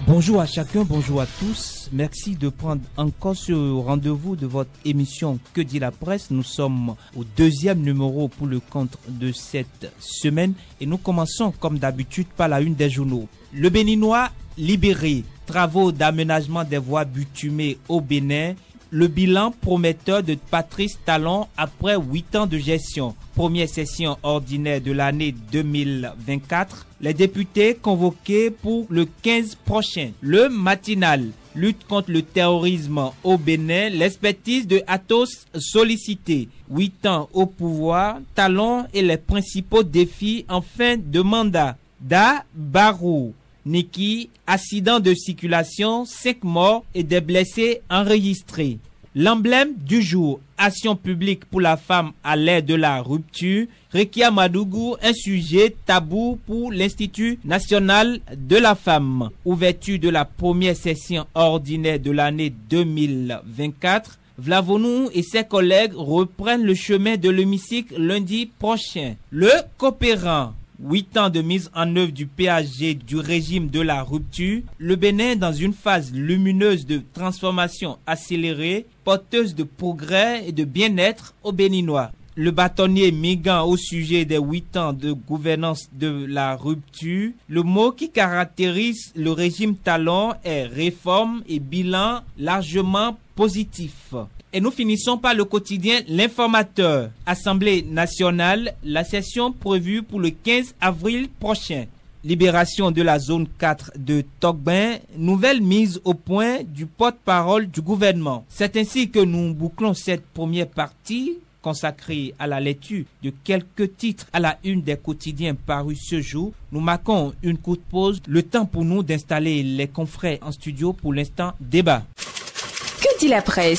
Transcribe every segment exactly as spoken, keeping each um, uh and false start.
Bonjour à chacun, bonjour à tous. Merci de prendre encore ce rendez-vous de votre émission Que dit la presse. Nous sommes au deuxième numéro pour le compte de cette semaine et nous commençons comme d'habitude par la une des journaux. Le Béninois libéré, travaux d'aménagement des voies bitumées au Bénin. Le bilan prometteur de Patrice Talon après huit ans de gestion. Première session ordinaire de l'année deux mille vingt-quatre. Les députés convoqués pour le quinze prochain. Le matinal. Lutte contre le terrorisme au Bénin. L'expertise de Athos sollicitée. huit ans au pouvoir. Talon et les principaux défis en fin de mandat. Da Barou. Niki, accident de circulation, cinq morts et des blessés enregistrés. L'emblème du jour, action publique pour la femme à l'ère de la rupture. Rekia Madougou, un sujet tabou pour l'Institut national de la femme. Ouverture de la première session ordinaire de l'année deux mille vingt-quatre. Vlavonou et ses collègues reprennent le chemin de l'hémicycle lundi prochain. Le coopérant. Huit ans de mise en œuvre du P A G du régime de la rupture, le Bénin dans une phase lumineuse de transformation accélérée, porteuse de progrès et de bien-être aux Béninois. Le bâtonnier Migan au sujet des huit ans de gouvernance de la rupture, le mot qui caractérise le régime Talon est réforme et bilan largement positif. Et nous finissons par le quotidien L'Informateur. Assemblée nationale, la session prévue pour le quinze avril prochain. Libération de la zone quatre de Tokben, nouvelle mise au point du porte-parole du gouvernement. C'est ainsi que nous bouclons cette première partie consacrée à la lecture de quelques titres à la une des quotidiens parus ce jour. Nous marquons une courte pause, le temps pour nous d'installer les confrères en studio pour l'instant débat. Que dit la presse ?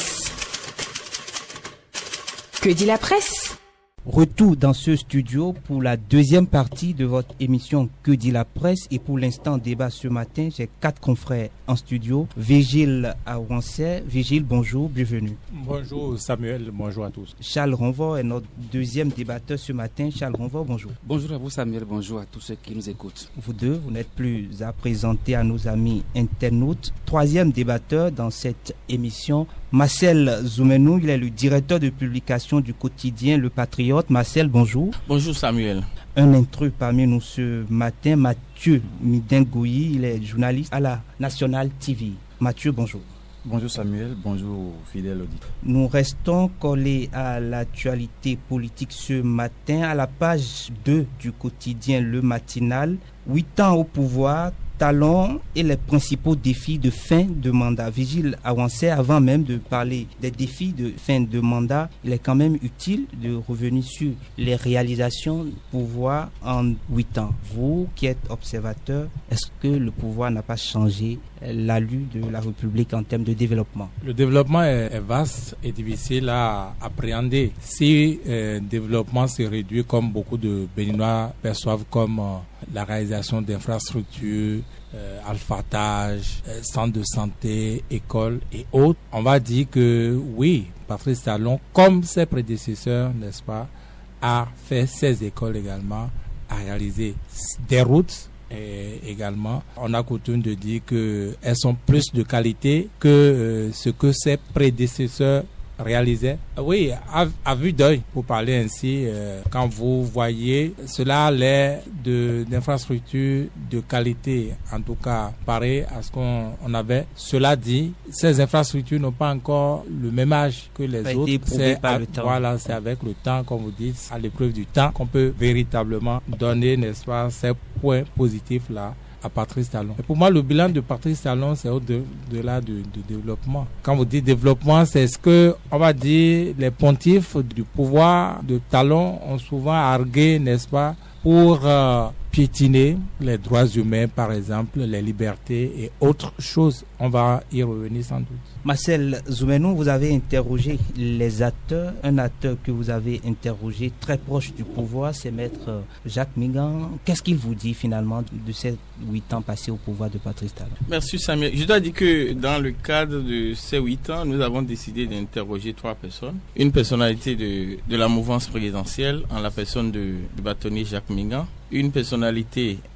Que dit la presse ? Retour dans ce studio pour la deuxième partie de votre émission Que dit la presse et pour l'instant débat ce matin, j'ai quatre confrères en studio. Vigile Aouansé. Vigile, bonjour, bienvenue. Bonjour Samuel, bonjour à tous. Charles Ronvor est notre deuxième débatteur ce matin. Charles Ronvor, bonjour. Bonjour à vous Samuel, bonjour à tous ceux qui nous écoutent. Vous deux, vous n'êtes plus à présenter à nos amis internautes. Troisième débatteur dans cette émission, Marcel Zoumenou, il est le directeur de publication du quotidien Le Patriote. Marcel, bonjour. Bonjour Samuel. Un intrus parmi nous ce matin, Mathieu Midengouyi, il est journaliste à la National T V. Mathieu, bonjour. Bonjour Samuel, bonjour fidèles auditeurs. Nous restons collés à l'actualité politique ce matin, à la page deux du quotidien Le Matinal. Huit ans au pouvoir, Talon et les principaux défis de fin de mandat. Vigile Aouansé, avant même de parler des défis de fin de mandat, il est quand même utile de revenir sur les réalisations du pouvoir en huit ans. Vous qui êtes observateur, est-ce que le pouvoir n'a pas changé l'allure de la République en termes de développement? Le développement est, est vaste et difficile à appréhender. Si euh, le développement se réduit comme beaucoup de Béninois perçoivent comme euh, la réalisation d'infrastructures, euh, alphatage, euh, centres de santé, écoles et autres, on va dire que oui, Patrice Talon, comme ses prédécesseurs, n'est-ce pas, a fait ses écoles également, a réalisé des routes. Et également, on a coutume de dire qu'elles sont plus de qualité que euh, ce que ses prédécesseurs réalisaient. Oui, à, à vue d'œil, pour parler ainsi, euh, quand vous voyez, cela a l'air de, d'infrastructures de qualité, en tout cas, pareil à ce qu'on on avait. Cela dit, ces infrastructures n'ont pas encore le même âge que les autres. C'est, à, voilà, c'est avec le temps, comme vous dites, à l'épreuve du temps, qu'on peut véritablement donner, n'est-ce pas, ces points positifs-là à Patrice Talon. Et pour moi, le bilan de Patrice Talon, c'est au-delà du, du développement. Quand vous dites développement, c'est ce que, on va dire, les pontifes du pouvoir de Talon ont souvent argué, n'est-ce pas, pour euh, piétiner les droits humains, par exemple, les libertés et autres choses. On va y revenir sans doute. Marcel Zoumenou, vous avez interrogé les acteurs. Un acteur que vous avez interrogé très proche du pouvoir, c'est Maître Jacques Migan. Qu'est-ce qu'il vous dit finalement de ces huit ans passés au pouvoir de Patrice Talon? Merci Samuel. Je dois dire que dans le cadre de ces huit ans, nous avons décidé d'interroger trois personnes. Une personnalité de, de la mouvance présidentielle en la personne de, du bâtonnier Jacques Migan. Une personnalité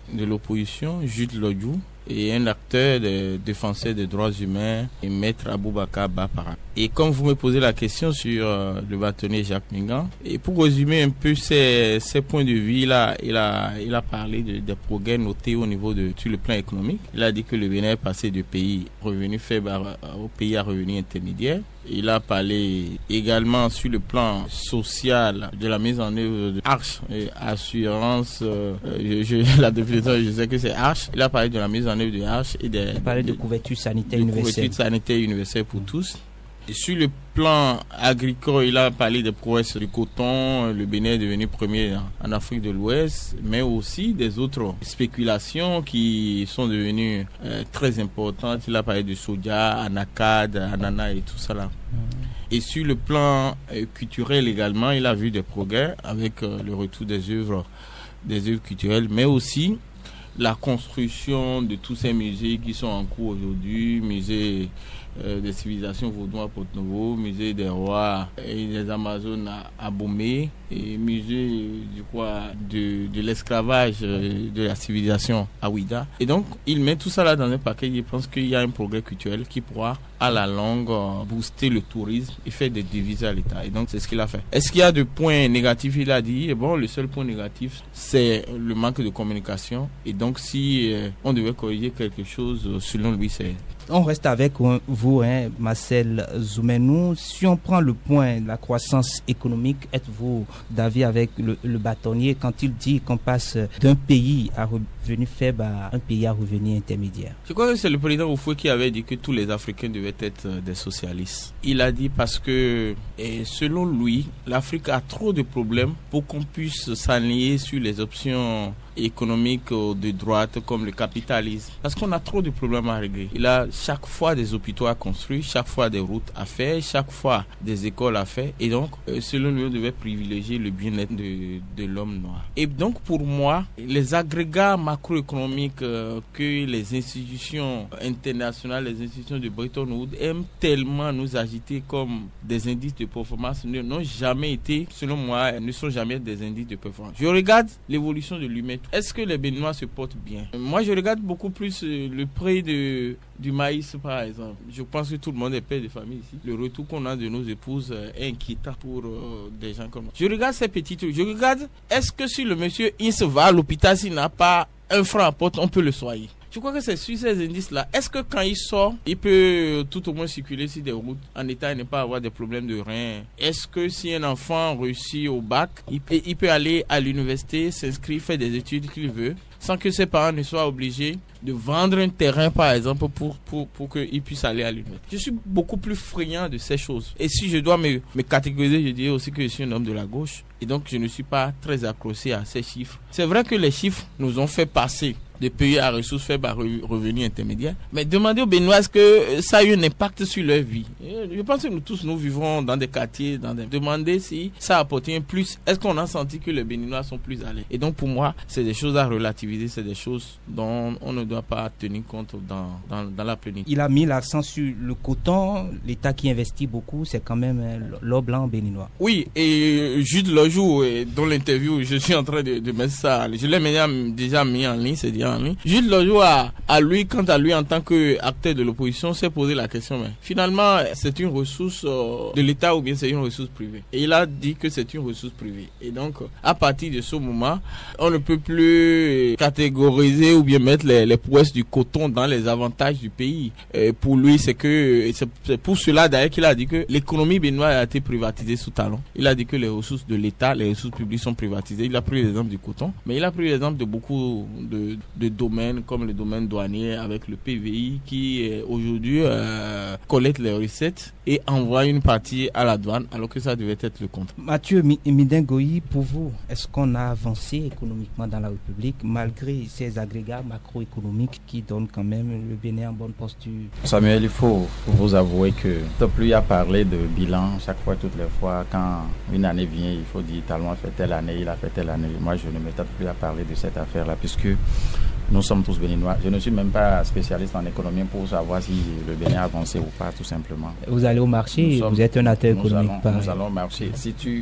de l'opposition, Jude Lodjou, et un acteur de défenseur des droits humains, et maître Aboubakar Bapara. Et comme vous me posez la question sur euh, le bâtonnier Jacques Mingan, et pour résumer un peu ses, ses points de vue, il a, il a, il a parlé de, des progrès notés au niveau de sur le plan économique. Il a dit que le Bénin est passé de pays revenus faibles au pays à revenus intermédiaires. Il a parlé également sur le plan social de la mise en œuvre de Arche et assurance. Euh, je, je, la définition, je sais que c'est Arche. Il a parlé de la mise en œuvre de Arche et des. Il a parlé de, de couverture sanitaire de universelle. Couverture sanitaire universelle pour tous. Et sur le plan agricole, il a parlé des prouesses du coton. Le Bénin est devenu premier en Afrique de l'Ouest, mais aussi des autres spéculations qui sont devenues euh, très importantes. Il a parlé de soja, anacade, ananas et tout ça là. Et sur le plan euh, culturel également, il a vu des progrès avec euh, le retour des œuvres, des œuvres culturelles, mais aussi la construction de tous ces musées qui sont en cours aujourd'hui, musée euh, des civilisations vaudois à Porto-Novo, musée des rois et des Amazones à, à Bomé, et musée du quoi de, de l'esclavage euh, de la civilisation à Ouida. Et donc, il met tout ça là dans un paquet. Il pense qu'il y a un progrès culturel qui pourra à la longue euh, booster le tourisme et faire des devises à l'État. Et donc, c'est ce qu'il a fait. Est-ce qu'il y a des points négatifs? Il a dit, et bon, le seul point négatif, c'est le manque de communication. Et donc, si euh, on devait corriger quelque chose, selon lui, c'est... On reste avec vous, hein, Marcel Zoumenou. Si on prend le point de la croissance économique, êtes-vous d'avis avec le, le bâtonnier quand il dit qu'on passe d'un pays à revenu faible à un pays à revenu intermédiaire? Je crois que c'est le président Oufoué qui avait dit que tous les Africains devaient être des socialistes. Il a dit parce que, et selon lui, l'Afrique a trop de problèmes pour qu'on puisse s'aligner sur les options économiques de droite comme le capitalisme, parce qu'on a trop de problèmes à régler. Il a chaque fois des hôpitaux à construire, chaque fois des routes à faire, chaque fois des écoles à faire, et donc selon lui on devait privilégier le bien-être de, de l'homme noir. Et donc pour moi, les agrégats macroéconomiques euh, que les institutions internationales, les institutions de Bretton Woods aiment tellement nous agiter comme des indices de performance n'ont jamais été, selon moi, ne sont jamais des indices de performance. Je regarde l'évolution de l'humain. Est-ce que les Béninois se portent bien? Moi, je regarde beaucoup plus le prix de, du maïs, par exemple. Je pense que tout le monde est père de famille ici. Le retour qu'on a de nos épouses est inquiétant pour euh, des gens comme moi. Je regarde ces petits trucs. Je regarde, est-ce que si le monsieur Ince va à l'hôpital, s'il n'a pas un franc à porte, on peut le soigner? Je crois que c'est sur ces indices-là. Est-ce que quand il sort, il peut tout au moins circuler sur des routes en état et ne pas avoir des problèmes de reins? Est-ce que si un enfant réussit au bac, il peut, il peut aller à l'université, s'inscrire, faire des études qu'il veut, sans que ses parents ne soient obligés de vendre un terrain, par exemple, pour, pour, pour qu'il puisse aller à l'université? Je suis beaucoup plus friand de ces choses. Et si je dois me, me catégoriser, je dirais aussi que je suis un homme de la gauche. Et donc, je ne suis pas très accroché à ces chiffres. C'est vrai que les chiffres nous ont fait passer de pays à ressources faibles à revenus intermédiaires. Mais demandez aux Béninois est-ce que ça a eu un impact sur leur vie. Et je pense que nous tous, nous vivons dans des quartiers, dans des... Demandez si ça a apporté un plus. Est-ce qu'on a senti que les Béninois sont plus à l'aise? Et donc, pour moi, c'est des choses à relativiser, c'est des choses dont on ne doit pas tenir compte dans, dans, dans la plénitude. Il a mis l'accent sur le coton. L'État qui investit beaucoup, c'est quand même l'or blanc béninois. Oui, et Jude Lodjou, dans l'interview, je suis en train de, de mettre ça. Je l'ai déjà mis en ligne, c'est dit en ligne. Jude Lodjou, à, à lui, quant à lui, en tant qu'acteur de l'opposition, s'est posé la question, mais finalement, c'est une ressource de l'État ou bien c'est une ressource privée? Et il a dit que c'est une ressource privée. Et donc, à partir de ce moment, on ne peut plus catégoriser ou bien mettre les, les prouesses du coton dans les avantages du pays. Et pour lui, c'est que c'est pour cela d'ailleurs qu'il a dit que l'économie béninoise a été privatisée sous talon. Il a dit que les ressources de l'État, les ressources publiques sont privatisées. Il a pris l'exemple du coton, mais il a pris l'exemple de beaucoup de, de domaines comme le domaine douanier avec le P V I qui aujourd'hui euh, collecte les recettes et envoie une partie à la douane alors que ça devait être le contraire. Mathieu Midingoyi, pour vous, est-ce qu'on a avancé économiquement dans la République malgré ces agrégats macroéconomiques qui donnent quand même le Bénin en bonne posture? Samuel, il faut vous avouer que plus il y a parlé de bilan chaque fois, toutes les fois, quand une année vient, il faut dire Talon a fait telle année, il a fait telle année. Moi, je ne m'étais plus à parler de cette affaire-là puisque nous sommes tous béninois. Je ne suis même pas spécialiste en économie pour savoir si le Bénin a avancé ou pas, tout simplement. Vous allez au marché, sommes, vous êtes un acteur économique. Nous allons, nous allons au marché. Si tu,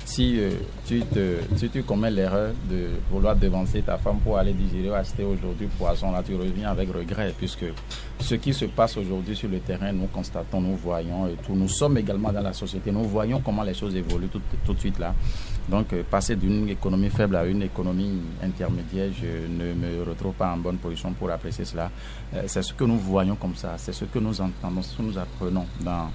Si, euh, tu te, si tu commets l'erreur de vouloir devancer ta femme pour aller digérer ou acheter aujourd'hui poisson, là tu reviens avec regret, puisque ce qui se passe aujourd'hui sur le terrain, nous constatons, nous voyons et tout. Nous sommes également dans la société, nous voyons comment les choses évoluent tout, tout de suite là. Donc euh, passer d'une économie faible à une économie intermédiaire, je ne me retrouve pas en bonne position pour apprécier cela. Euh, c'est ce que nous voyons comme ça, c'est ce que nous entendons, ce que nous apprenons dans,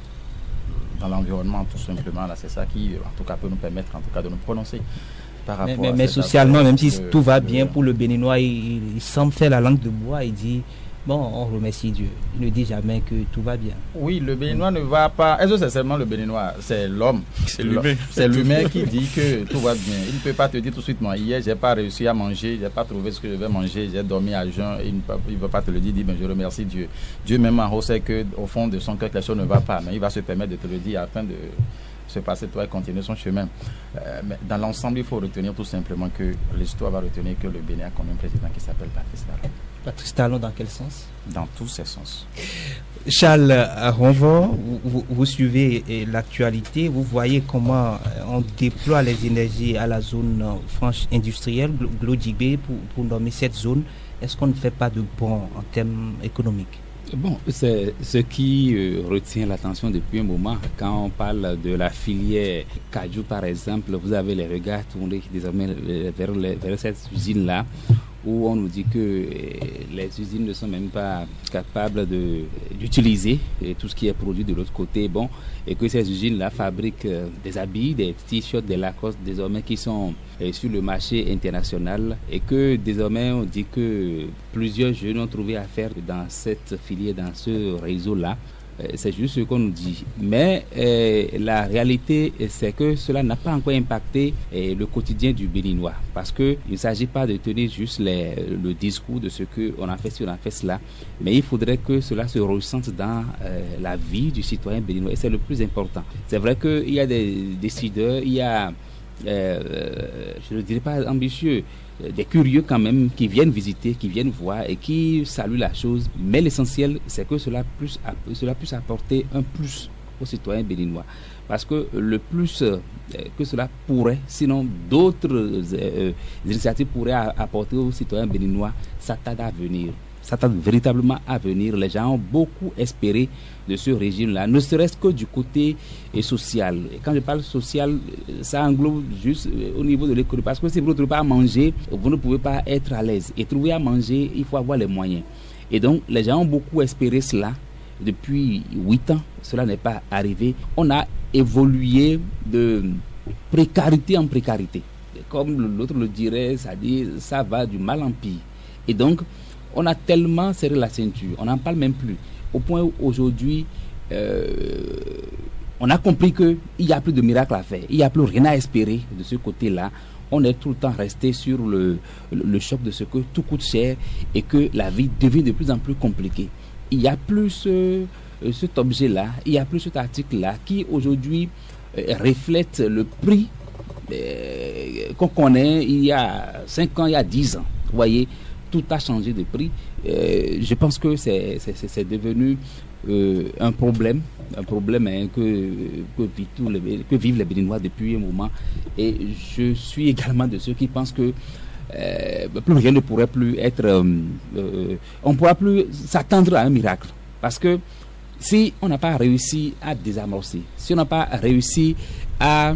dans l'environnement tout simplement. Là, c'est ça qui, en tout cas, peut nous permettre en tout cas de nous prononcer. Par rapport mais à mais socialement, affaire, même si le, tout va le, bien pour le Béninois, il, il semble faire la langue de bois, il dit... Bon, on remercie Dieu. Il ne dit jamais que tout va bien. Oui, le Béninois ne va pas... Est-ce que c'est seulement le Béninois? C'est l'homme. C'est l'humain. C'est l'humain qui dit que tout va bien. Il ne peut pas te dire tout de suite, moi, hier, je n'ai pas réussi à manger, je n'ai pas trouvé ce que je vais manger, j'ai dormi à jeun. Il ne va pas te le dire, il dit, ben, je remercie Dieu. Dieu même en haut sait qu'au fond de son cœur, quelque chose ne va pas, mais il va se permettre de te le dire afin de se passer toi et continuer son chemin. Euh, mais dans l'ensemble, il faut retenir tout simplement que l'histoire va retenir que le Bénin a comme un président qui s'appelle Patrice Talon. Patrice Talon, dans quel sens? Dans tous ses sens. Charles Ronvor, vous, vous, vous suivez l'actualité, vous voyez comment on déploie les énergies à la zone franche industrielle, Glodjibé, pour, pour nommer cette zone. Est-ce qu'on ne fait pas de bon en termes économiques? Bon, c'est ce qui euh, retient l'attention depuis un moment. Quand on parle de la filière Kaju, par exemple, vous avez les regards tournés désormais vers, les, vers cette usine-là, où on nous dit que euh, les usines ne sont même pas capables de, d'utiliser euh, tout ce qui est produit de l'autre côté. Bon, et que ces usines-là fabriquent euh, des habits, des t-shirts, des Lacoste désormais qui sont euh, sur le marché international, et que désormais on dit que plusieurs jeunes ont trouvé affaire dans cette filière, dans ce réseau-là. C'est juste ce qu'on nous dit. Mais euh, la réalité, c'est que cela n'a pas encore impacté euh, le quotidien du Béninois. Parce qu'il ne s'agit pas de tenir juste les, le discours de ce qu'on a fait ci, on a fait cela. Mais il faudrait que cela se ressente dans euh, la vie du citoyen béninois. Et c'est le plus important. C'est vrai qu'il y a des décideurs, il y a, euh, je ne dirais pas ambitieux, des curieux quand même qui viennent visiter, qui viennent voir et qui saluent la chose. Mais l'essentiel, c'est que cela puisse, cela puisse apporter un plus aux citoyens béninois. Parce que le plus euh, que cela pourrait, sinon d'autres euh, initiatives pourraient apporter aux citoyens béninois, ça tarde à venir. Ça tarde véritablement à venir. Les gens ont beaucoup espéré de ce régime-là, ne serait-ce que du côté eh, social. Et quand je parle social, ça englobe juste eh, au niveau de l'économie. Parce que si vous ne trouvez pas à manger, vous ne pouvez pas être à l'aise. Et trouver à manger, il faut avoir les moyens. Et donc, les gens ont beaucoup espéré cela. Depuis huit ans, cela n'est pas arrivé. On a évolué de précarité en précarité. Et comme l'autre le dirait, ça dit, ça va du mal en pire. Et donc, on a tellement serré la ceinture, on n'en parle même plus. Au point où aujourd'hui, euh, on a compris qu'il n'y a plus de miracle à faire. Il n'y a plus rien à espérer de ce côté-là. On est tout le temps resté sur le, le, le choc de ce que tout coûte cher et que la vie devient de plus en plus compliquée. Il n'y a plus ce, cet objet-là, il n'y a plus cet article-là qui aujourd'hui euh, reflète le prix euh, qu'on connaît il y a cinq ans, il y a dix ans. Vous voyez, tout a changé de prix. Euh, je pense que c'est, c'est, c'est devenu euh, un problème, un problème hein, que, que, vivent tous les, que vivent les Béninois depuis un moment. Et je suis également de ceux qui pensent que euh, plus rien ne pourrait plus être... Euh, euh, on ne pourra plus s'attendre à un miracle. Parce que si on n'a pas réussi à désamorcer, si on n'a pas réussi à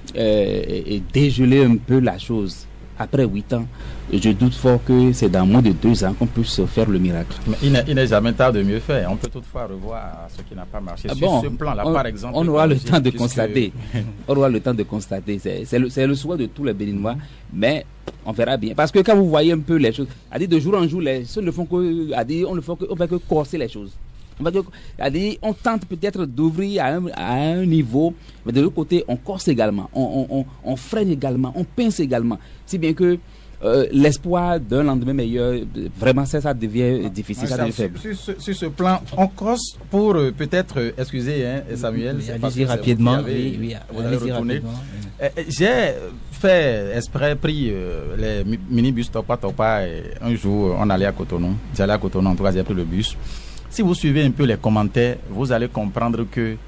euh, dégeler un peu la chose, après huit ans, je doute fort que c'est dans moins de deux ans qu'on puisse faire le miracle. Mais il n'est, il n'est jamais tard de mieux faire. On peut toutefois revoir ce qui n'a pas marché. Ah Sur bon, ce plan-là, on, par exemple... On aura le temps de puisque... constater. On aura le temps de constater. C'est, c'est, le, c'est le souhait de tous les Béninois, mais on verra bien. Parce que quand vous voyez un peu les choses, à dire de jour en jour, les choses ne font que... À dire, on ne fait que, on fait que corser les choses. On, va dire, à dire, on tente peut-être d'ouvrir à un, à un niveau, mais de l'autre côté, on corse également, on, on, on, on freine également, on pince également. Si bien que euh, l'espoir d'un lendemain meilleur, vraiment ça, ça devient difficile, ça devient faible. Sur, sur, sur ce plan, on corse pour euh, peut-être, euh, excusez hein, Samuel, oui, c'est allez-y parce que rapidement. Vous, avez, oui, oui, vous allez retourner. Oui. Euh, j'ai fait exprès, pris euh, les minibus Topa Topa et un jour, on allait à Cotonou. J'allais à Cotonou, en tout cas, j'ai pris le bus. Si vous suivez un peu les commentaires, vous allez comprendre que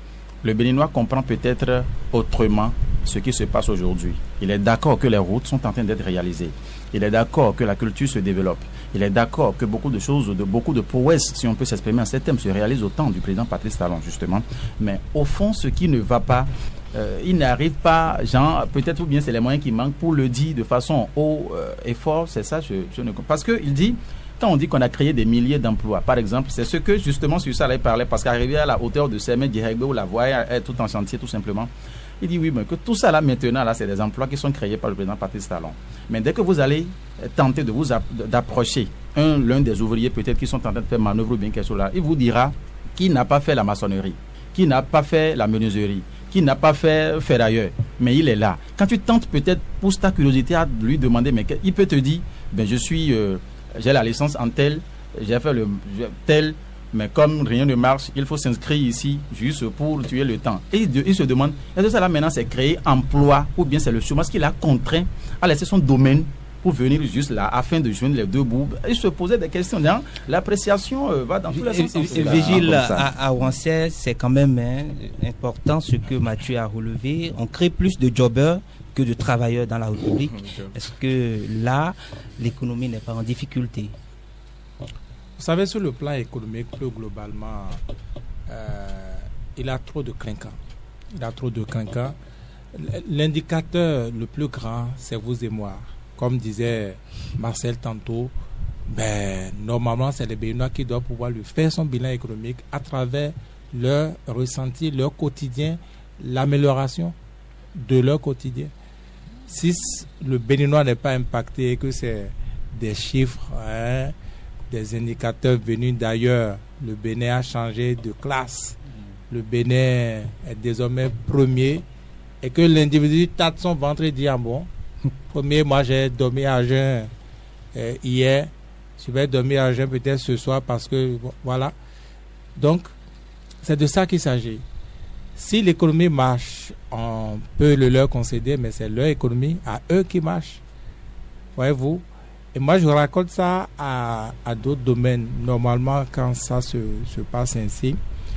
le Béninois comprend peut-être autrement ce qui se passe aujourd'hui. Il est d'accord que les routes sont en train d'être réalisées. Il est d'accord que la culture se développe. Il est d'accord que beaucoup de choses, de, beaucoup de prouesses, si on peut s'exprimer en ces termes, se réalisent au temps du président Patrice Talon, justement. Mais au fond, ce qui ne va pas, euh, il n'arrive pas, genre, peut-être ou bien c'est les moyens qui manquent pour le dire de façon haut euh, et fort, c'est ça, je, je ne, parce qu'il dit, quand on dit qu'on a créé des milliers d'emplois, par exemple, c'est ce que justement sur ça là, il parlait, parce qu'arrivé à la hauteur de Sémé, Dihegbe, où la voie est tout en chantier, tout simplement, il dit oui, mais que tout ça là maintenant, là, c'est des emplois qui sont créés par le président Patrice Talon. Mais dès que vous allez tenter de vous d'approcher un l'un des ouvriers peut-être qui sont en train de faire manœuvre ou bien quelque chose là, il vous dira qui n'a pas fait la maçonnerie, qui n'a pas fait la menuiserie, qui n'a pas fait ferrailleur, mais il est là. Quand tu tentes peut-être, pousse ta curiosité à lui demander, mais il peut te dire, ben je suis, euh, j'ai la licence en tel, j'ai fait le tel, mais comme rien ne marche, il faut s'inscrire ici juste pour tuer le temps. Et il, il se demande, est-ce que ça là maintenant c'est créer emploi ou bien c'est le chômage qui l'a contraint à laisser son domaine pour venir juste là afin de joindre les deux bouts. Il se posait des questions. L'appréciation euh, va dans tous les sens. Vigile à, à Ouansé, c'est quand même hein, important ce que Mathieu a relevé. On crée plus de jobbers que de travailleurs dans la République. Est-ce que là, l'économie n'est pas en difficulté? Vous savez, sur le plan économique, plus globalement, euh, il a trop de clinquants. Il a trop de clinquants. L'indicateur le plus grand, c'est vous et moi. Comme disait Marcel tantôt, ben, normalement, c'est les Béninois qui doivent pouvoir lui faire son bilan économique à travers leur ressenti, leur quotidien, l'amélioration de leur quotidien. Si le Béninois n'est pas impacté, que c'est des chiffres, hein, des indicateurs venus d'ailleurs, le Bénin a changé de classe, le Bénin est désormais premier, et que l'individu tâte son ventre et dit ah bon, premier, moi j'ai dormi à jeun euh, hier, je vais dormir à jeun peut-être ce soir parce que bon, voilà. Donc c'est de ça qu'il s'agit. Si l'économie marche, on peut le leur concéder, mais c'est leur économie à eux qui marche, voyez-vous. Et moi, je raconte ça à, à d'autres domaines. Normalement, quand ça se, se passe ainsi,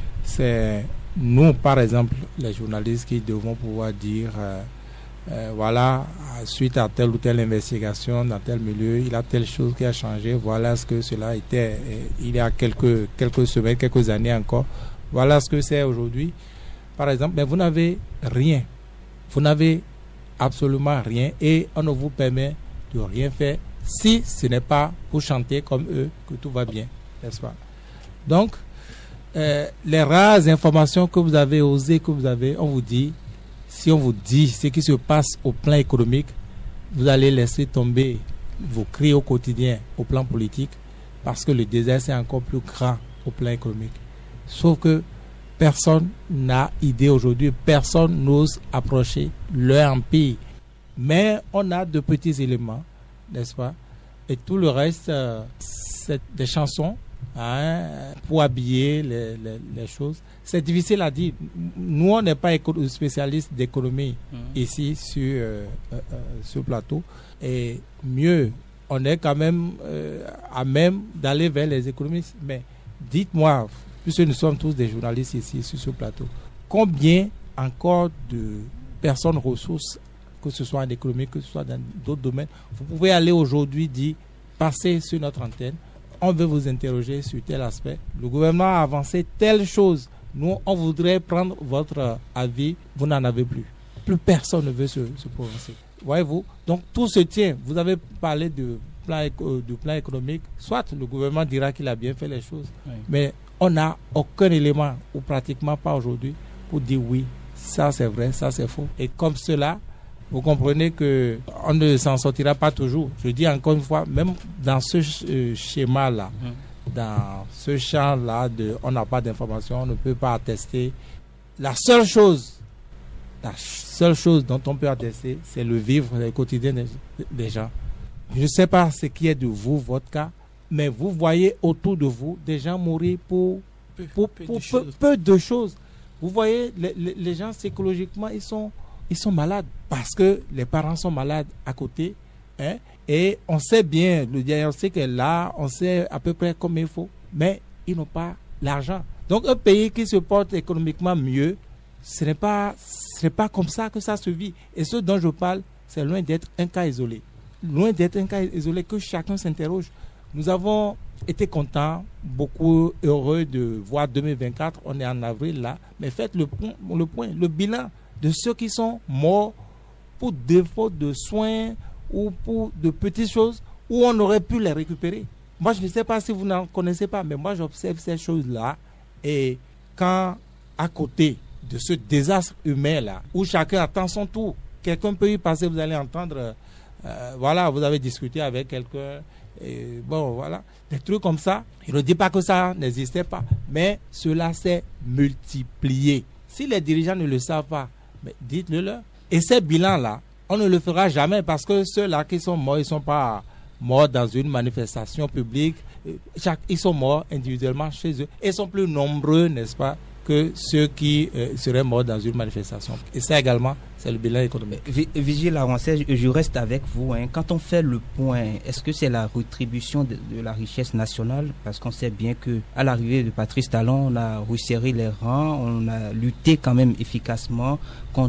c'est nous, par exemple, les journalistes qui devons pouvoir dire, euh, euh, voilà, suite à telle ou telle investigation dans tel milieu, il y a telle chose qui a changé, voilà ce que cela était euh, il y a quelques, quelques semaines, quelques années encore, voilà ce que c'est aujourd'hui. Par exemple, mais vous n'avez rien. Vous n'avez absolument rien et on ne vous permet de rien faire si ce n'est pas pour chanter comme eux que tout va bien, n'est-ce pas? Donc, euh, les rares informations que vous avez osées, que vous avez, on vous dit, si on vous dit ce qui se passe au plan économique, vous allez laisser tomber vos cris au quotidien au plan politique parce que le désert c'est encore plus grand au plan économique. Sauf que personne n'a idée aujourd'hui, personne n'ose approcher leur empire. Mais on a de petits éléments, n'est-ce pas? Et tout le reste, euh, c'est des chansons hein, pour habiller les, les, les choses. C'est difficile à dire. Nous, on n'est pas spécialistes d'économie mmh. ici sur euh, euh, ce plateau. Et mieux, on est quand même euh, à même d'aller vers les économistes. Mais dites-moi, puisque nous sommes tous des journalistes ici sur ce plateau, combien encore de personnes ressources, que ce soit en économie, que ce soit dans d'autres domaines, vous pouvez aller aujourd'hui dire, passez sur notre antenne, on veut vous interroger sur tel aspect. Le gouvernement a avancé telle chose. Nous, on voudrait prendre votre avis, vous n'en avez plus. Plus personne ne veut se, se prononcer. Voyez-vous? Donc tout se tient. Vous avez parlé de plan, du plan économique. Soit le gouvernement dira qu'il a bien fait les choses, oui. Mais on n'a aucun élément, ou pratiquement pas aujourd'hui, pour dire oui, ça c'est vrai, ça c'est faux. Et comme cela, vous comprenez qu'on ne s'en sortira pas toujours. Je dis encore une fois, même dans ce euh, schéma-là, mmh. dans ce champ-là, de, on n'a pas d'informations, on ne peut pas attester. La seule chose, la seule chose dont on peut attester, c'est le vivre, le quotidien des, des gens. Je ne sais pas ce qui est de vous, votre cas, mais vous voyez autour de vous des gens mourir pour peu, pour, peu, pour de, peu, peu de choses. Vous voyez, les, les, les gens psychologiquement, ils sont, ils sont malades parce que les parents sont malades à côté. Hein, et on sait bien, le diagnostic est là, on sait à peu près comme il faut, mais ils n'ont pas l'argent. Donc un pays qui se porte économiquement mieux, ce n'est pas, ce n'est pas comme ça que ça se vit. Et ce dont je parle, c'est loin d'être un cas isolé. Loin d'être un cas isolé, que chacun s'interroge. Nous avons été contents, beaucoup heureux de voir deux mille vingt-quatre, on est en avril là, mais faites le point, le point, le bilan de ceux qui sont morts pour défaut de soins ou pour de petites choses où on aurait pu les récupérer. Moi, je ne sais pas si vous n'en connaissez pas, mais moi, j'observe ces choses-là. Et quand, à côté de ce désastre humain-là, où chacun attend son tour, quelqu'un peut y passer, vous allez entendre, euh, voilà, vous avez discuté avec quelqu'un, et bon, voilà, des trucs comme ça. Je ne dis pas que ça n'existait pas, mais cela s'est multiplié. Si les dirigeants ne le savent pas, mais dites-le leur. Et ces bilans-là, on ne le fera jamais parce que ceux-là qui sont morts, ils ne sont pas morts dans une manifestation publique. Chaque, ils sont morts individuellement chez eux. Et ils sont plus nombreux, n'est-ce pas, que ceux qui euh, seraient morts dans une manifestation. Et ça également, c'est le bilan économique. Vigile Larancet, je reste avec vous. Hein. Quand on fait le point, est-ce que c'est la rétribution de, de la richesse nationale? Parce qu'on sait bien qu'à l'arrivée de Patrice Talon, on a resserré les rangs, on a lutté quand même efficacement contre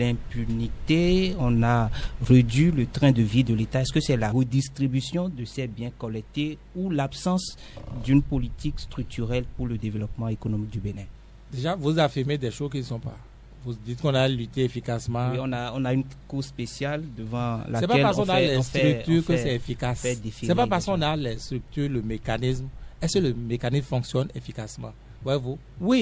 l'impunité, on a réduit le train de vie de l'État. Est-ce que c'est la redistribution de ces biens collectés ou l'absence d'une politique structurelle pour le développement économique du Bénin? Déjà, vous affirmez des choses qui ne sont pas. Vous dites qu'on a lutté efficacement. Oui, on a, on a une cour spéciale devant laquelle c'est pas parce on, on a fait, les on structures fait, que c'est efficace. C'est pas parce qu'on a les structures, le mécanisme. Est-ce que le mécanisme fonctionne efficacement? Voyez-vous? Oui,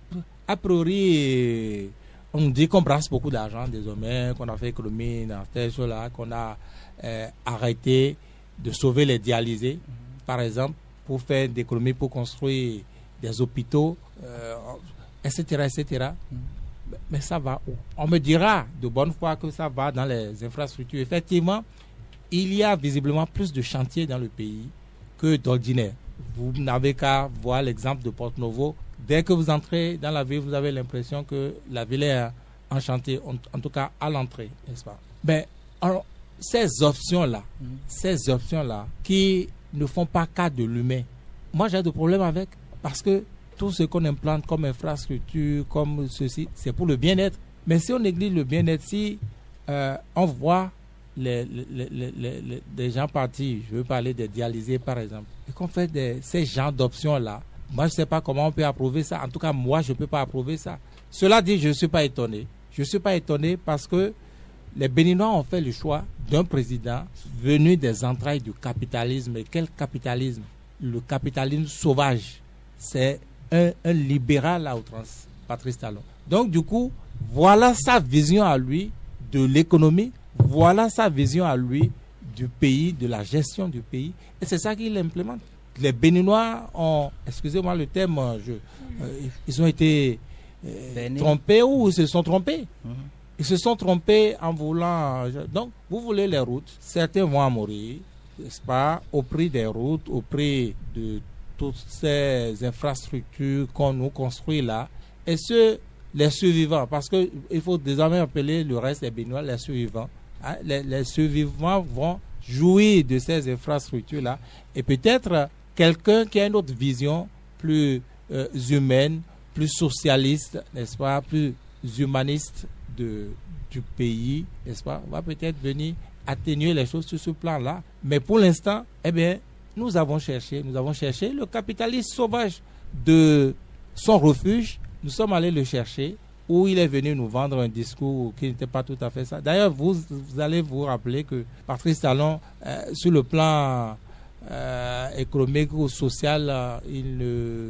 a priori, on dit qu'on brasse beaucoup d'argent désormais, qu'on a fait économie dans ces choses-là, qu'on a euh, arrêté de sauver les dialysés, mm-hmm. par exemple, pour faire des économies, pour construire des hôpitaux, euh, et cetera, et cetera. Mm. Mais ça va où? On me dira de bonne foi que ça va dans les infrastructures. Effectivement, il y a visiblement plus de chantiers dans le pays que d'ordinaire. Vous n'avez qu'à voir l'exemple de Porto-Novo. Dès que vous entrez dans la ville, vous avez l'impression que la ville est en chantier, en, en tout cas à l'entrée, n'est-ce pas? Mais alors, ces options-là, mm. ces options-là qui ne font pas cas de l'humain, moi j'ai des problèmes avec, parce que tout ce qu'on implante comme infrastructure, comme ceci, c'est pour le bien-être. Mais si on néglige le bien-être, si euh, on voit les, les, les, les, les gens partir, je veux parler des dialysés par exemple, et qu'on fait des, ces genres d'options-là, moi je ne sais pas comment on peut approuver ça. En tout cas, moi je ne peux pas approuver ça. Cela dit, je ne suis pas étonné. Je ne suis pas étonné parce que les Béninois ont fait le choix d'un président venu des entrailles du capitalisme. Et quel capitalisme? Le capitalisme sauvage. C'est Un, un libéral à outrance, Patrice Talon. Donc du coup, voilà sa vision à lui de l'économie, voilà sa vision à lui du pays, de la gestion du pays, et c'est ça qu'il implémente. Les Béninois ont, excusez-moi le terme, je, euh, ils ont été euh, trompés ou ils se sont trompés. Mm-hmm. Ils se sont trompés en voulant... Donc, vous voulez les routes, certains vont en mourir, n'est-ce pas, au prix des routes, au prix de toutes ces infrastructures qu'on nous construit là, et ceux, les survivants, parce qu'il faut désormais appeler le reste des Béninois les survivants. Hein, les, les survivants vont jouir de ces infrastructures-là, et peut-être quelqu'un qui a une autre vision plus euh, humaine, plus socialiste, n'est-ce pas, plus humaniste de, du pays, n'est-ce pas, va peut-être venir atténuer les choses sur ce plan-là. Mais pour l'instant, eh bien, Nous avons cherché, nous avons cherché le capitaliste sauvage de son refuge. Nous sommes allés le chercher, où il est venu nous vendre un discours qui n'était pas tout à fait ça. D'ailleurs, vous, vous allez vous rappeler que Patrice Talon, euh, sur le plan euh, économique ou social, euh, il, euh,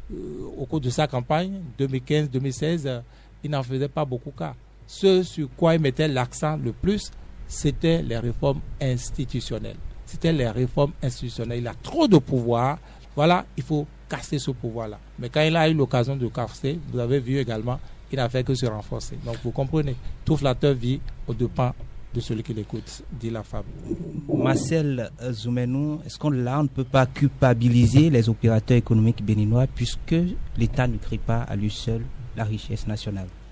au cours de sa campagne deux mille quinze deux mille seize, euh, il n'en faisait pas beaucoup cas. Ce sur quoi il mettait l'accent le plus, c'était les réformes institutionnelles. C'était les réformes institutionnelles. Il a trop de pouvoir. Voilà, il faut casser ce pouvoir-là. Mais quand il a eu l'occasion de casser, vous avez vu également, il n'a fait que se renforcer. Donc vous comprenez, tout flatteur vit au dépens de celui qui l'écoute, dit la femme. Marcel Zoumenou, est-ce qu'on là on ne peut pas culpabiliser les opérateurs économiques béninois puisque l'État ne crée pas à lui seul la richesse nationale?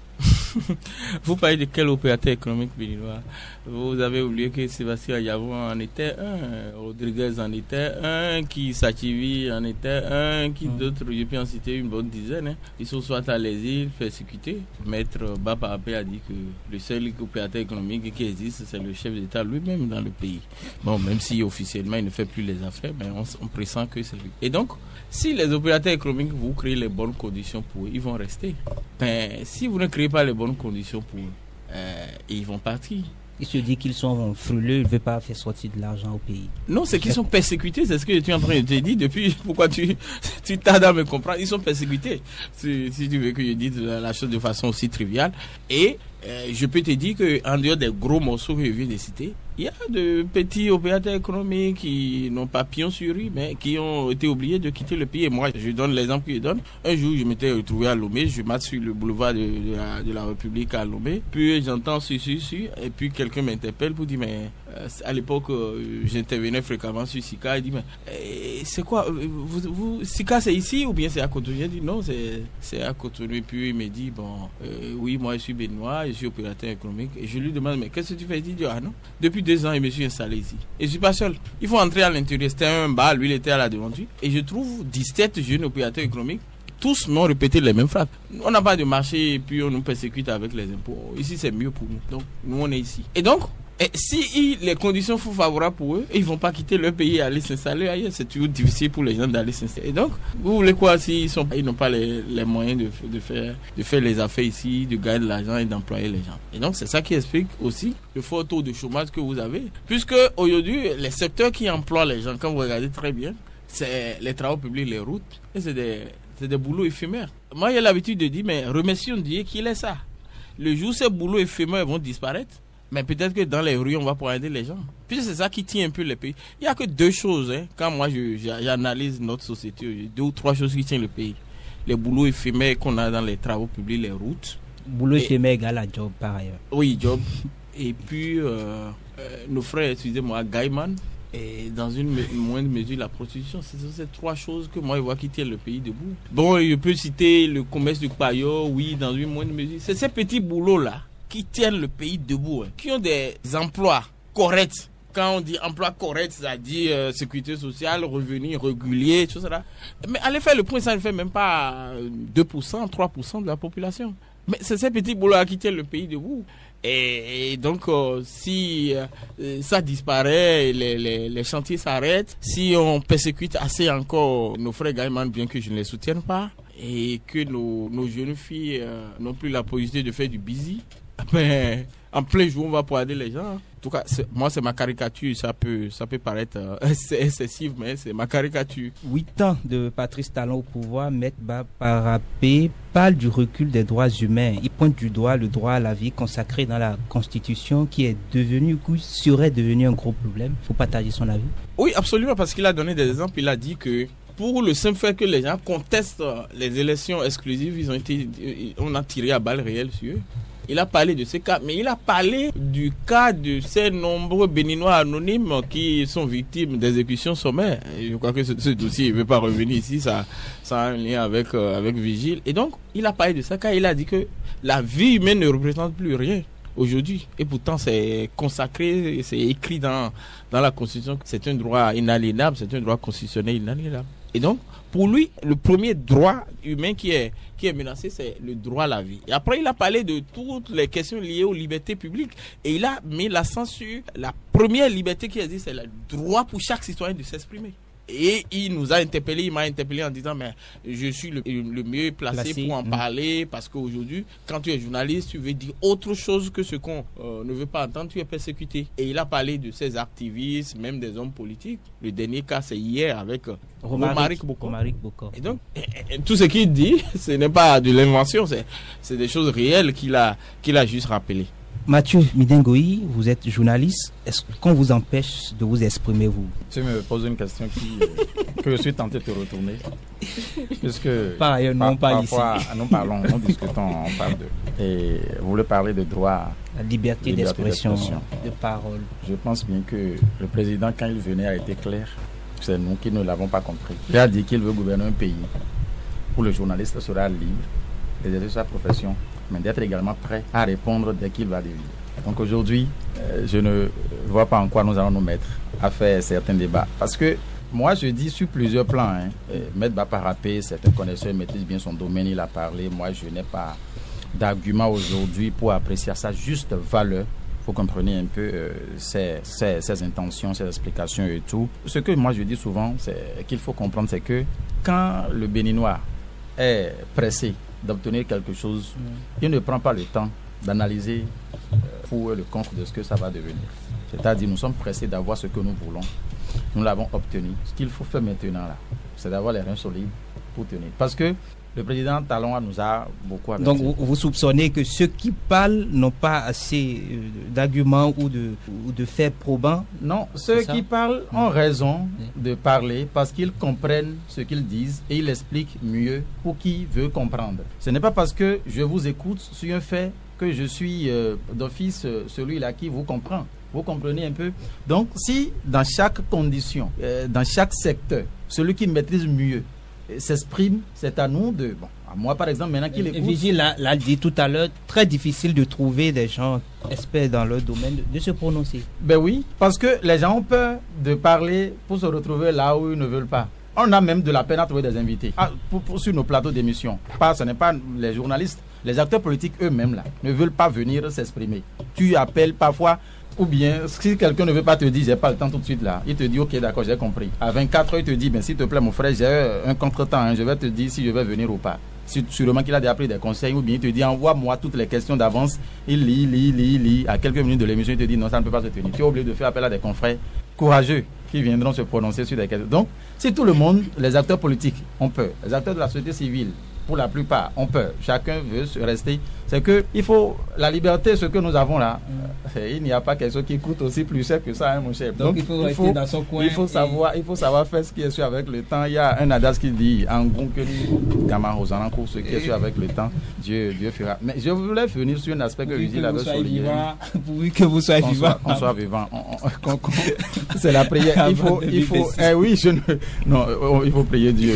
Vous parlez de quel opérateur économique béninois? Vous avez oublié que Sébastien Ayavou en était un, Rodriguez en était un, qui Sachivi en était un, qui d'autres, je peux en citer une bonne dizaine. Hein. Ils sont soit à l'exil, persécutés. Maître Baba Abe a dit que le seul opérateur économique qui existe, c'est le chef d'État lui-même dans le pays. Bon, même si officiellement il ne fait plus les affaires, mais on, on pressent que c'est lui. Et donc, si les opérateurs économiques, vous créez les bonnes conditions pour eux, ils vont rester. Mais si vous ne créez pas les bonnes conditions pour eux, euh, ils vont partir. Il se dit qu'ils sont frileux, ils ne veulent pas faire sortir de l'argent au pays. Non, c'est qu'ils sont persécutés, c'est ce que tu es en train de te dire depuis. Pourquoi tu, tu tardes à me comprendre? Ils sont persécutés. Si, si tu veux que je dise la chose de façon aussi triviale. Et euh, je peux te dire qu'en dehors des gros morceaux que je viens de citer, il y a de petits opérateurs économiques qui n'ont pas pion sur rue, mais qui ont été obligés de quitter le pays. Et moi, je donne l'exemple que je donne. Un jour, je m'étais retrouvé à Lomé, je marche sur le boulevard de, de, la, de la République à Lomé. Puis j'entends sur, sur, sur, et puis quelqu'un m'interpelle pour dire, mais euh, à l'époque, euh, j'intervenais fréquemment sur Sika. Il dit, mais euh, c'est quoi vous, vous, Sika, c'est ici ou bien c'est à Cotonou? J'ai dit, non, c'est à Cotonou. Et puis il me dit, bon, euh, oui, moi je suis béninois, je suis opérateur économique. Et je lui demande, mais qu'est-ce que tu fais? Il dit, ah non, depuis deux ans, je me suis installé ici. Et je suis pas seul. Il faut entrer à l'intérieur. C'était un bar, lui, il était à la devanture. Et je trouve dix-sept jeunes opérateurs économiques. Tous m'ont répété les mêmes phrases. On n'a pas de marché et puis on nous persécute avec les impôts. Ici, c'est mieux pour nous. Donc, nous, on est ici. Et donc, et si il, les conditions sont favorables pour eux, ils ne vont pas quitter leur pays et aller s'installer ailleurs. C'est toujours difficile pour les gens d'aller s'installer. Et donc, vous voulez quoi s'ils sont, ils n'ont pas les, les moyens de, de, faire, de faire les affaires ici, de gagner de l'argent et d'employer les gens. Et donc, c'est ça qui explique aussi le fort taux de chômage que vous avez. Puisque aujourd'hui, les secteurs qui emploient les gens, quand vous regardez très bien, c'est les travaux publics, les routes, et c'est des, c'est des boulots éphémères. Moi, j'ai l'habitude de dire, mais remercions Dieu qu'il est ça. Le jour où ces boulots éphémères vont disparaître, mais peut-être que dans les rues, on va pouvoir aider les gens. Puis c'est ça qui tient un peu le pays. Il n'y a que deux choses, hein, quand moi je, j'analyse notre société, deux ou trois choses qui tiennent le pays. Les boulots éphémères qu'on a dans les travaux publics, les routes. Boulot éphémère égale à job par ailleurs. Oui, job. Et puis, euh, euh, nos frères, excusez-moi, Gaiman, et dans une me- moindre mesure, la prostitution. C'est ces trois choses que moi, je vois qui tiennent le pays debout. Bon, je peux citer le commerce du paillot, oui, dans une moindre mesure. C'est ces petits boulots-là qui tiennent le pays debout, hein, qui ont des emplois corrects. Quand on dit emploi correct, c'est-à-dire euh, sécurité sociale, revenus réguliers, tout ça. Mais allez faire le point, ça ne fait même pas deux pour cent, trois pour cent de la population. Mais c'est ces petits boulots qui tiennent le pays debout. Et, et donc, euh, si euh, ça disparaît, les, les, les chantiers s'arrêtent, si on persécute assez encore nos frères Gaiman, bien que je ne les soutienne pas, et que nos, nos jeunes filles euh, n'ont plus la possibilité de faire du busy, ben, en plein jour, on va pouvoir aider les gens. En tout cas, c'est, moi, c'est ma caricature. Ça peut, ça peut paraître euh, excessif, mais c'est ma caricature. Huit ans de Patrice Talon au pouvoir, Maître Baba Abe parle du recul des droits humains. Il pointe du doigt le droit à la vie consacré dans la Constitution qui est devenu, qui serait devenu un gros problème. Il faut partager son avis. Oui, absolument, parce qu'il a donné des exemples. Il a dit que pour le simple fait que les gens contestent les élections exclusives, ils ont été, on a tiré à balles réelles sur eux. Il a parlé de ces cas, mais il a parlé du cas de ces nombreux Béninois anonymes qui sont victimes d'exécutions sommaires. Et je crois que ce, ce dossier, il ne veut pas revenir ici, ça, ça a un lien avec, euh, avec Vigile. Et donc, il a parlé de ça car il a dit que la vie humaine ne représente plus rien aujourd'hui. Et pourtant, c'est consacré, c'est écrit dans, dans la Constitution que c'est un droit inaliénable, c'est un droit constitutionnel inaliénable. Et donc, pour lui, le premier droit humain qui est, qui est menacé, c'est le droit à la vie. Et après, il a parlé de toutes les questions liées aux libertés publiques. Et il a mis l'accent sur la première liberté qui existe, c'est le droit pour chaque citoyen de s'exprimer. Et il nous a interpellé, il m'a interpellé en disant, mais je suis le, le mieux placé, placé pour en mmh. parler, parce qu'aujourd'hui, quand tu es journaliste, tu veux dire autre chose que ce qu'on euh, ne veut pas entendre, tu es persécuté. Et il a parlé de ces activistes, même des hommes politiques. Le dernier cas, c'est hier avec euh, Romaric Bokor. Et donc, et, et, tout ce qu'il dit, ce n'est pas de l'invention, c'est, c'est des choses réelles qu'il a, qu'il a juste rappelées. Mathieu Midengoï, vous êtes journaliste. Est-ce qu'on vous empêche de vous exprimer, vous? Tu me poses une question qui, que je suis tenté de te retourner. Puisque par ailleurs, non, par, pas parfois, ici. Nous parlons, nous discutons, on parle de... Et vous voulez parler de droit... La liberté, liberté d'expression, d'expression, de parole. Je pense bien que le président, quand il venait, a été clair. C'est nous qui ne l'avons pas compris. Il a dit qu'il veut gouverner un pays où le journaliste sera libre d'exercer sa profession mais d'être également prêt à répondre dès qu'il va devenir. Donc aujourd'hui, euh, je ne vois pas en quoi nous allons nous mettre à faire certains débats. Parce que moi, je dis sur plusieurs plans, hein, euh, Maître Baparapé, certains connaisseurs maîtrisent bien son domaine, il a parlé. Moi, je n'ai pas d'argument aujourd'hui pour apprécier sa juste valeur. Vous comprenez un peu euh, ses, ses, ses intentions, ses explications et tout. Ce que moi je dis souvent, c'est qu'il faut comprendre, c'est que quand le Béninois est pressé d'obtenir quelque chose, mmh. il ne prend pas le temps d'analyser euh, pour le contre de ce que ça va devenir. C'est-à-dire, nous sommes pressés d'avoir ce que nous voulons. Nous l'avons obtenu. Ce qu'il faut faire maintenant, là, c'est d'avoir les reins solides pour tenir. Parce que le président Talon nous a beaucoup averti. Donc, vous, vous soupçonnez que ceux qui parlent n'ont pas assez euh, d'arguments ou de, ou de faits probants? Non, ceux qui parlent ont mmh. raison mmh. de parler parce qu'ils comprennent ce qu'ils disent et ils expliquent mieux pour qui veut comprendre. Ce n'est pas parce que je vous écoute sur un fait que je suis euh, d'office euh, celui-là qui vous comprend. Vous comprenez un peu? Donc, si dans chaque condition, euh, dans chaque secteur, celui qui maîtrise mieux s'exprime, c'est à nous de... Bon, à moi par exemple, maintenant qu'il écoute... Vigile l'a, l'a dit tout à l'heure, très difficile de trouver des gens experts dans leur domaine, de, de se prononcer. Ben oui, parce que les gens ont peur de parler pour se retrouver là où ils ne veulent pas. On a même de la peine à trouver des invités ah, pour, pour, sur nos plateaux d'émission. Pas, ce n'est pas les journalistes, les acteurs politiques eux-mêmes là, ne veulent pas venir s'exprimer. Tu appelles parfois... Ou bien, si quelqu'un ne veut pas te dire, j'ai pas le temps tout de suite là, il te dit, ok, d'accord, j'ai compris. À vingt-quatre heures, il te dit, ben, s'il te plaît, mon frère, j'ai un contretemps, hein, je vais te dire si je vais venir ou pas. Sûrement qu'il a déjà pris des conseils, ou bien il te dit, envoie-moi toutes les questions d'avance. Il lit, lit, lit, lit. À quelques minutes de l'émission, il te dit, non, ça ne peut pas se tenir. Tu es obligé de faire appel à des confrères courageux qui viendront se prononcer sur des questions. Donc, si tout le monde, les acteurs politiques ont peur, les acteurs de la société civile, pour la plupart, ont peur. Chacun veut rester. C'est que il faut la liberté, ce que nous avons là. Mm. Il n'y a pas quelque chose qui coûte aussi plus cher que ça, hein, mon chef. Donc, Donc il faut rester il faut, dans son coin. Il faut savoir, il faut savoir faire ce qui est sûr avec le temps. Il y a un adage qui dit en gros que ce qui est sûr avec le temps, Dieu, Dieu fera. Mais je voulais venir sur un aspect que Vigile avait souligné. Pourvu que vous soyez vivant. On soit vivant. C'est la prière. Il faut, il faut. Eh oui, je ne. Non, il faut prier Dieu.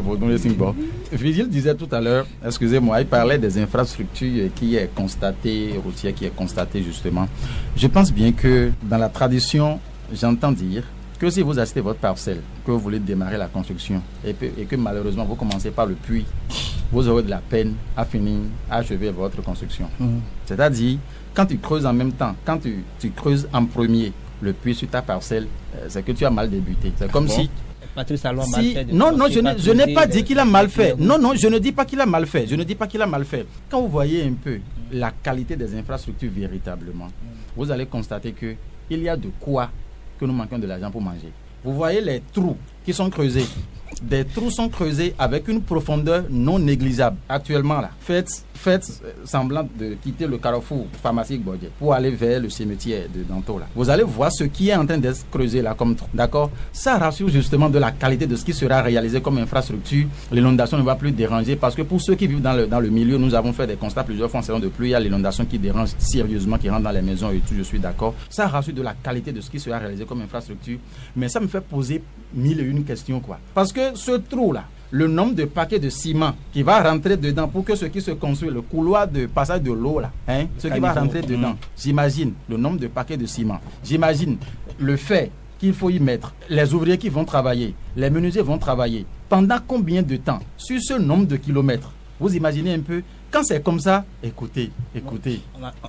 Vigile disait tout à l'heure, excusez-moi, il parlait des infrastructures qui est constatée, routière qui est constatée justement. Je pense bien que dans la tradition, j'entends dire que si vous achetez votre parcelle, que vous voulez démarrer la construction et, peu, et que malheureusement vous commencez par le puits, vous aurez de la peine à finir, à achever votre construction. Mmh. C'est-à-dire, quand tu creuses en même temps, quand tu, tu creuses en premier le puits sur ta parcelle, euh, c'est que tu as mal débuté. C'est comme bon. si... Patrice Talon si, mal fait de non, non, je, ne, je n'ai pas dit qu'il a mal fait. Non, non, je ne dis pas qu'il a mal fait. Je ne dis pas qu'il a mal fait. Quand vous voyez un peu la qualité des infrastructures véritablement, vous allez constater que il y a de quoi que nous manquons de l'argent pour manger. Vous voyez les trous qui sont creusés. Des trous sont creusés avec une profondeur non négligeable. Actuellement, là, faites, faites semblant de quitter le carrefour pharmacique Bodje pour aller vers le cimetière de Danto. Là. Vous allez voir ce qui est en train d'être creusé là comme trou. D'accord? Ça rassure justement de la qualité de ce qui sera réalisé comme infrastructure. L'inondation ne va plus déranger parce que pour ceux qui vivent dans le, dans le milieu, nous avons fait des constats plusieurs fois en saison de pluie. Il y a l'inondation qui dérange sérieusement, qui rentre dans les maisons et tout. Je suis d'accord. Ça rassure de la qualité de ce qui sera réalisé comme infrastructure. Mais ça me fait poser mille et une questions quoi. Parce que ce trou-là, le nombre de paquets de ciment qui va rentrer dedans pour que ce qui se construit, le couloir de passage de l'eau, là, hein, ce qui va rentrer dedans, mmh. j'imagine le nombre de paquets de ciment, j'imagine le fait qu'il faut y mettre les ouvriers qui vont travailler, les menuisiers vont travailler, pendant combien de temps, sur ce nombre de kilomètres. Vous imaginez un peu, quand c'est comme ça, écoutez, écoutez,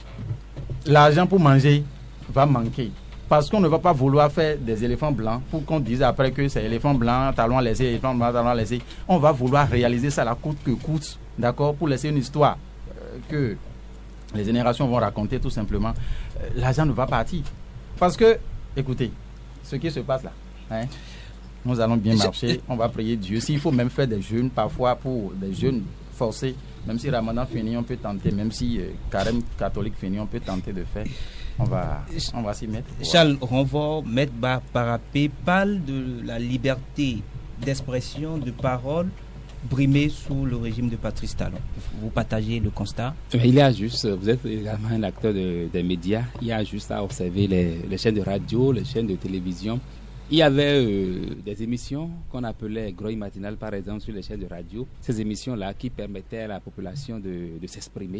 l'argent pour manger va manquer. Parce qu'on ne va pas vouloir faire des éléphants blancs pour qu'on dise après que c'est éléphant blanc, talon laissé, éléphant blanc, talon laissé. On va vouloir réaliser ça à la coûte que coûte, d'accord, pour laisser une histoire euh, que les générations vont raconter tout simplement. Euh, l'argent ne va pas partir. Parce que, écoutez, ce qui se passe là, hein, nous allons bien marcher, on va prier Dieu. S'il faut même faire des jeûnes, parfois pour des jeûnes forcés, même si Ramadan finit, on peut tenter, même si euh, Carême catholique finit, on peut tenter de faire. On va, on va s'y mettre. Charles Renvort, Maître Baparapé, parle de la liberté d'expression, de parole brimée sous le régime de Patrice Talon. Vous partagez le constat? Il y a juste, vous êtes également un acteur de, des médias, il y a juste à observer les, les chaînes de radio, les chaînes de télévision. Il y avait euh, des émissions qu'on appelait Groï Matinal, par exemple, sur les chaînes de radio. Ces émissions-là qui permettaient à la population de, de s'exprimer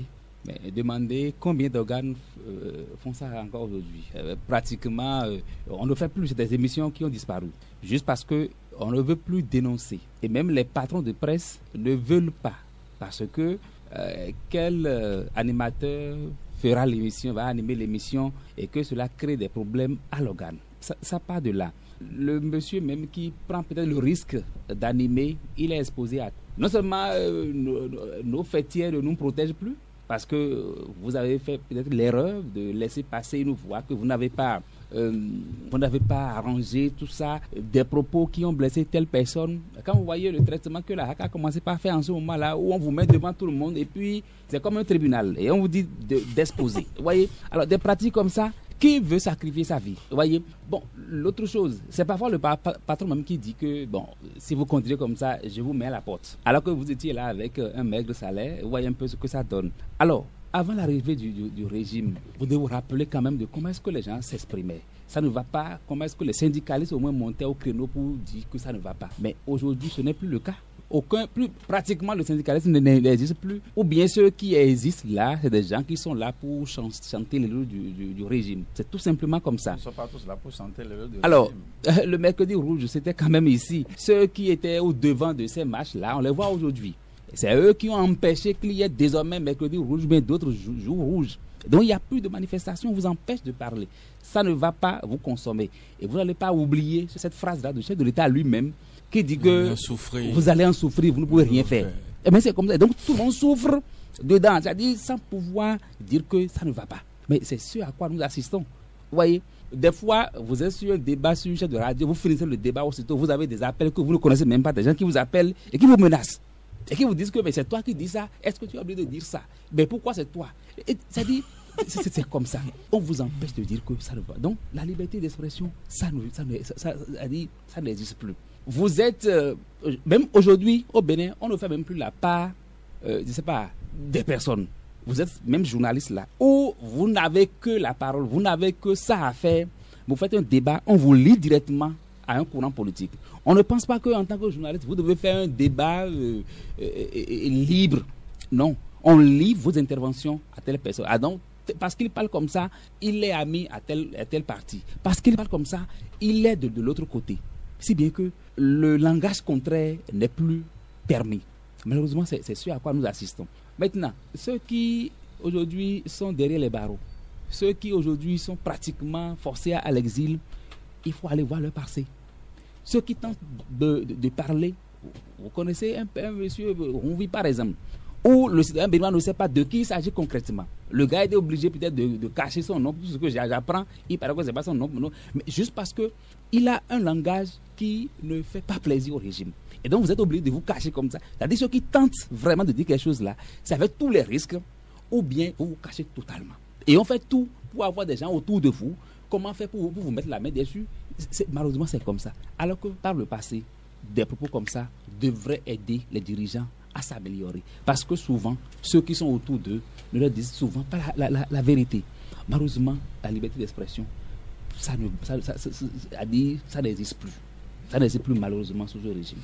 Mais demandez combien d'organes euh, font ça encore aujourd'hui. Euh, pratiquement, euh, on ne fait plus des émissions qui ont disparu. Juste parce qu'on ne veut plus dénoncer. Et même les patrons de presse ne veulent pas. Parce que euh, quel euh, animateur fera l'émission, va animer l'émission et que cela crée des problèmes à l'organe. Ça, ça part de là. Le monsieur même qui prend peut-être le risque d'animer, il est exposé à... Non seulement euh, nos, nos fêtières ne nous protègent plus, parce que vous avez fait peut-être l'erreur de laisser passer une voix que vous n'avez pas, euh, vous n'avez pas arrangé, tout ça, des propos qui ont blessé telle personne. Quand vous voyez le traitement que la H A C a commencé par faire en ce moment-là, où on vous met devant tout le monde et puis c'est comme un tribunal et on vous dit de, d'exposer. Vous voyez, alors des pratiques comme ça, qui veut sacrifier sa vie? Vous voyez, bon, l'autre chose, c'est parfois le pa- patron même qui dit que, bon, si vous continuez comme ça, je vous mets à la porte. Alors que vous étiez là avec un maigre salaire, vous voyez un peu ce que ça donne. Alors, avant l'arrivée du, du, du régime, vous devez vous rappeler quand même de comment est-ce que les gens s'exprimaient. Ça ne va pas, comment est-ce que les syndicalistes au moins montaient au créneau pour dire que ça ne va pas. Mais aujourd'hui, ce n'est plus le cas. Aucun, plus, pratiquement le syndicalisme n'existe plus. Ou bien ceux qui existent là, c'est des gens qui sont là pour chanter les lois du, du, du régime. C'est tout simplement comme ça. Ils ne sont pas tous là pour chanter les lois du Alors, régime. Alors, euh, le mercredi rouge, c'était quand même ici. Ceux qui étaient au devant de ces marches-là, on les voit aujourd'hui. C'est eux qui ont empêché qu'il y ait désormais mercredi rouge, mais d'autres jours, jours rouges. Donc il n'y a plus de manifestation, on vous empêche de parler. Ça ne va pas vous consommer. Et vous n'allez pas oublier cette phrase-là du chef de l'État lui-même qui dit que vous allez en souffrir, vous ne pouvez rien faire. Et bien c'est comme ça. Donc tout le monde souffre dedans, c'est-à-dire sans pouvoir dire que ça ne va pas. Mais c'est ce à quoi nous assistons. Vous voyez, des fois, vous êtes sur un débat sur une chaîne de radio, vous finissez le débat aussitôt, vous avez des appels que vous ne connaissez même pas, des gens qui vous appellent et qui vous menacent. Et qui vous disent que mais c'est toi qui dis ça, est-ce que tu as oublié de dire ça? Mais pourquoi c'est toi? C'est-à-dire, c'est, c'est, c'est comme ça. On vous empêche de dire que ça ne va. Donc, la liberté d'expression, ça, ne, ça, ne, ça, ça, ça, ça n'existe plus. Vous êtes, euh, même aujourd'hui, au Bénin, on ne fait même plus la part, euh, je ne sais pas, des personnes. Vous êtes même journaliste là, où vous n'avez que la parole, vous n'avez que ça à faire. Vous faites un débat, on vous lit directement à un courant politique. On ne pense pas qu'en tant que journaliste, vous devez faire un débat euh, euh, euh, libre. Non, on lit vos interventions à telle personne. Ah donc, parce qu'il parle comme ça, il est ami à tel, à tel parti. Parce qu'il parle comme ça, il est de, de l'autre côté. Si bien que le langage contraire n'est plus permis. Malheureusement, c'est, c'est ce à quoi nous assistons. Maintenant, ceux qui aujourd'hui sont derrière les barreaux, ceux qui aujourd'hui sont pratiquement forcés à, à l'exil, il faut aller voir leur passé. Ceux qui tentent de, de, de parler, vous connaissez un, un monsieur, on vit par exemple, où le citoyen béninois ne sait pas de qui il s'agit concrètement. Le gars était obligé peut-être de, de cacher son nom, ce que j'apprends, il paraît que ce n'est pas son nom, non, mais juste parce qu'il a un langage qui ne fait pas plaisir au régime. Et donc vous êtes obligé de vous cacher comme ça. C'est-à-dire ceux qui tentent vraiment de dire quelque chose là, c'est avec tous les risques, ou bien vous vous cachez totalement. Et on fait tout pour avoir des gens autour de vous. Comment faire pour vous, pour vous mettre la main dessus? C'est, malheureusement, c'est comme ça. Alors que par le passé, des propos comme ça devraient aider les dirigeants à s'améliorer. Parce que souvent, ceux qui sont autour d'eux ne leur disent souvent pas la, la, la, la vérité. Malheureusement, la liberté d'expression, ça, ne, ça, ça, ça, ça, ça, ça n'existe plus. Ça n'existe plus malheureusement sous ce régime.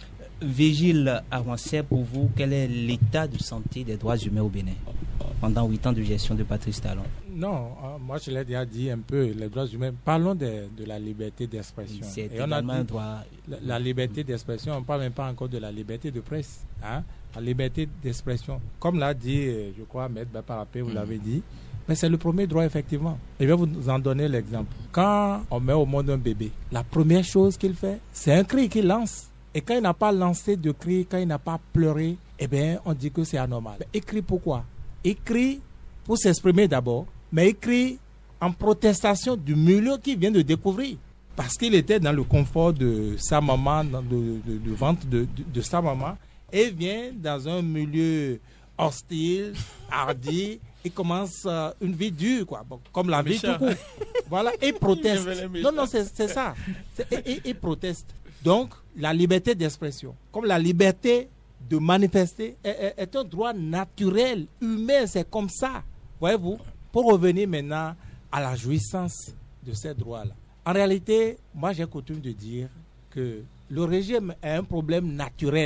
Vigile Arwansé, pour vous, quel est l'état de santé des droits humains au Bénin pendant huit ans de gestion de Patrice Talon? Non, euh, moi je l'ai déjà dit un peu, les droits humains, parlons de, de la liberté d'expression. C'est Et on a dit, un droit... la, la liberté d'expression, on ne parle même pas encore de la liberté de presse. Hein? La liberté d'expression, comme l'a dit, je crois, Maître Baparapé, vous mmh. l'avez dit, mais c'est le premier droit, effectivement. Je vais vous en donner l'exemple. Quand on met au monde un bébé, la première chose qu'il fait, c'est un cri qu'il lance. Et quand il n'a pas lancé de cri, quand il n'a pas pleuré, eh bien, on dit que c'est anormal. Mais il crie pourquoi? Il crie pour s'exprimer d'abord, mais il crie en protestation du milieu qu'il vient de découvrir. Parce qu'il était dans le confort de sa maman, dans le, le, le ventre de, de, de sa maman, et vient dans un milieu hostile, hardi, il commence euh, une vie dure, quoi, bon, comme la vie tout court. Voilà, et proteste. Non, non, c'est, c'est ça. C'est, et, et, et proteste. Donc, la liberté d'expression, comme la liberté de manifester, est, est, est un droit naturel, humain, c'est comme ça. Voyez-vous, pour revenir maintenant à la jouissance de ces droits-là. En réalité, moi j'ai coutume de dire que le régime est un problème naturel.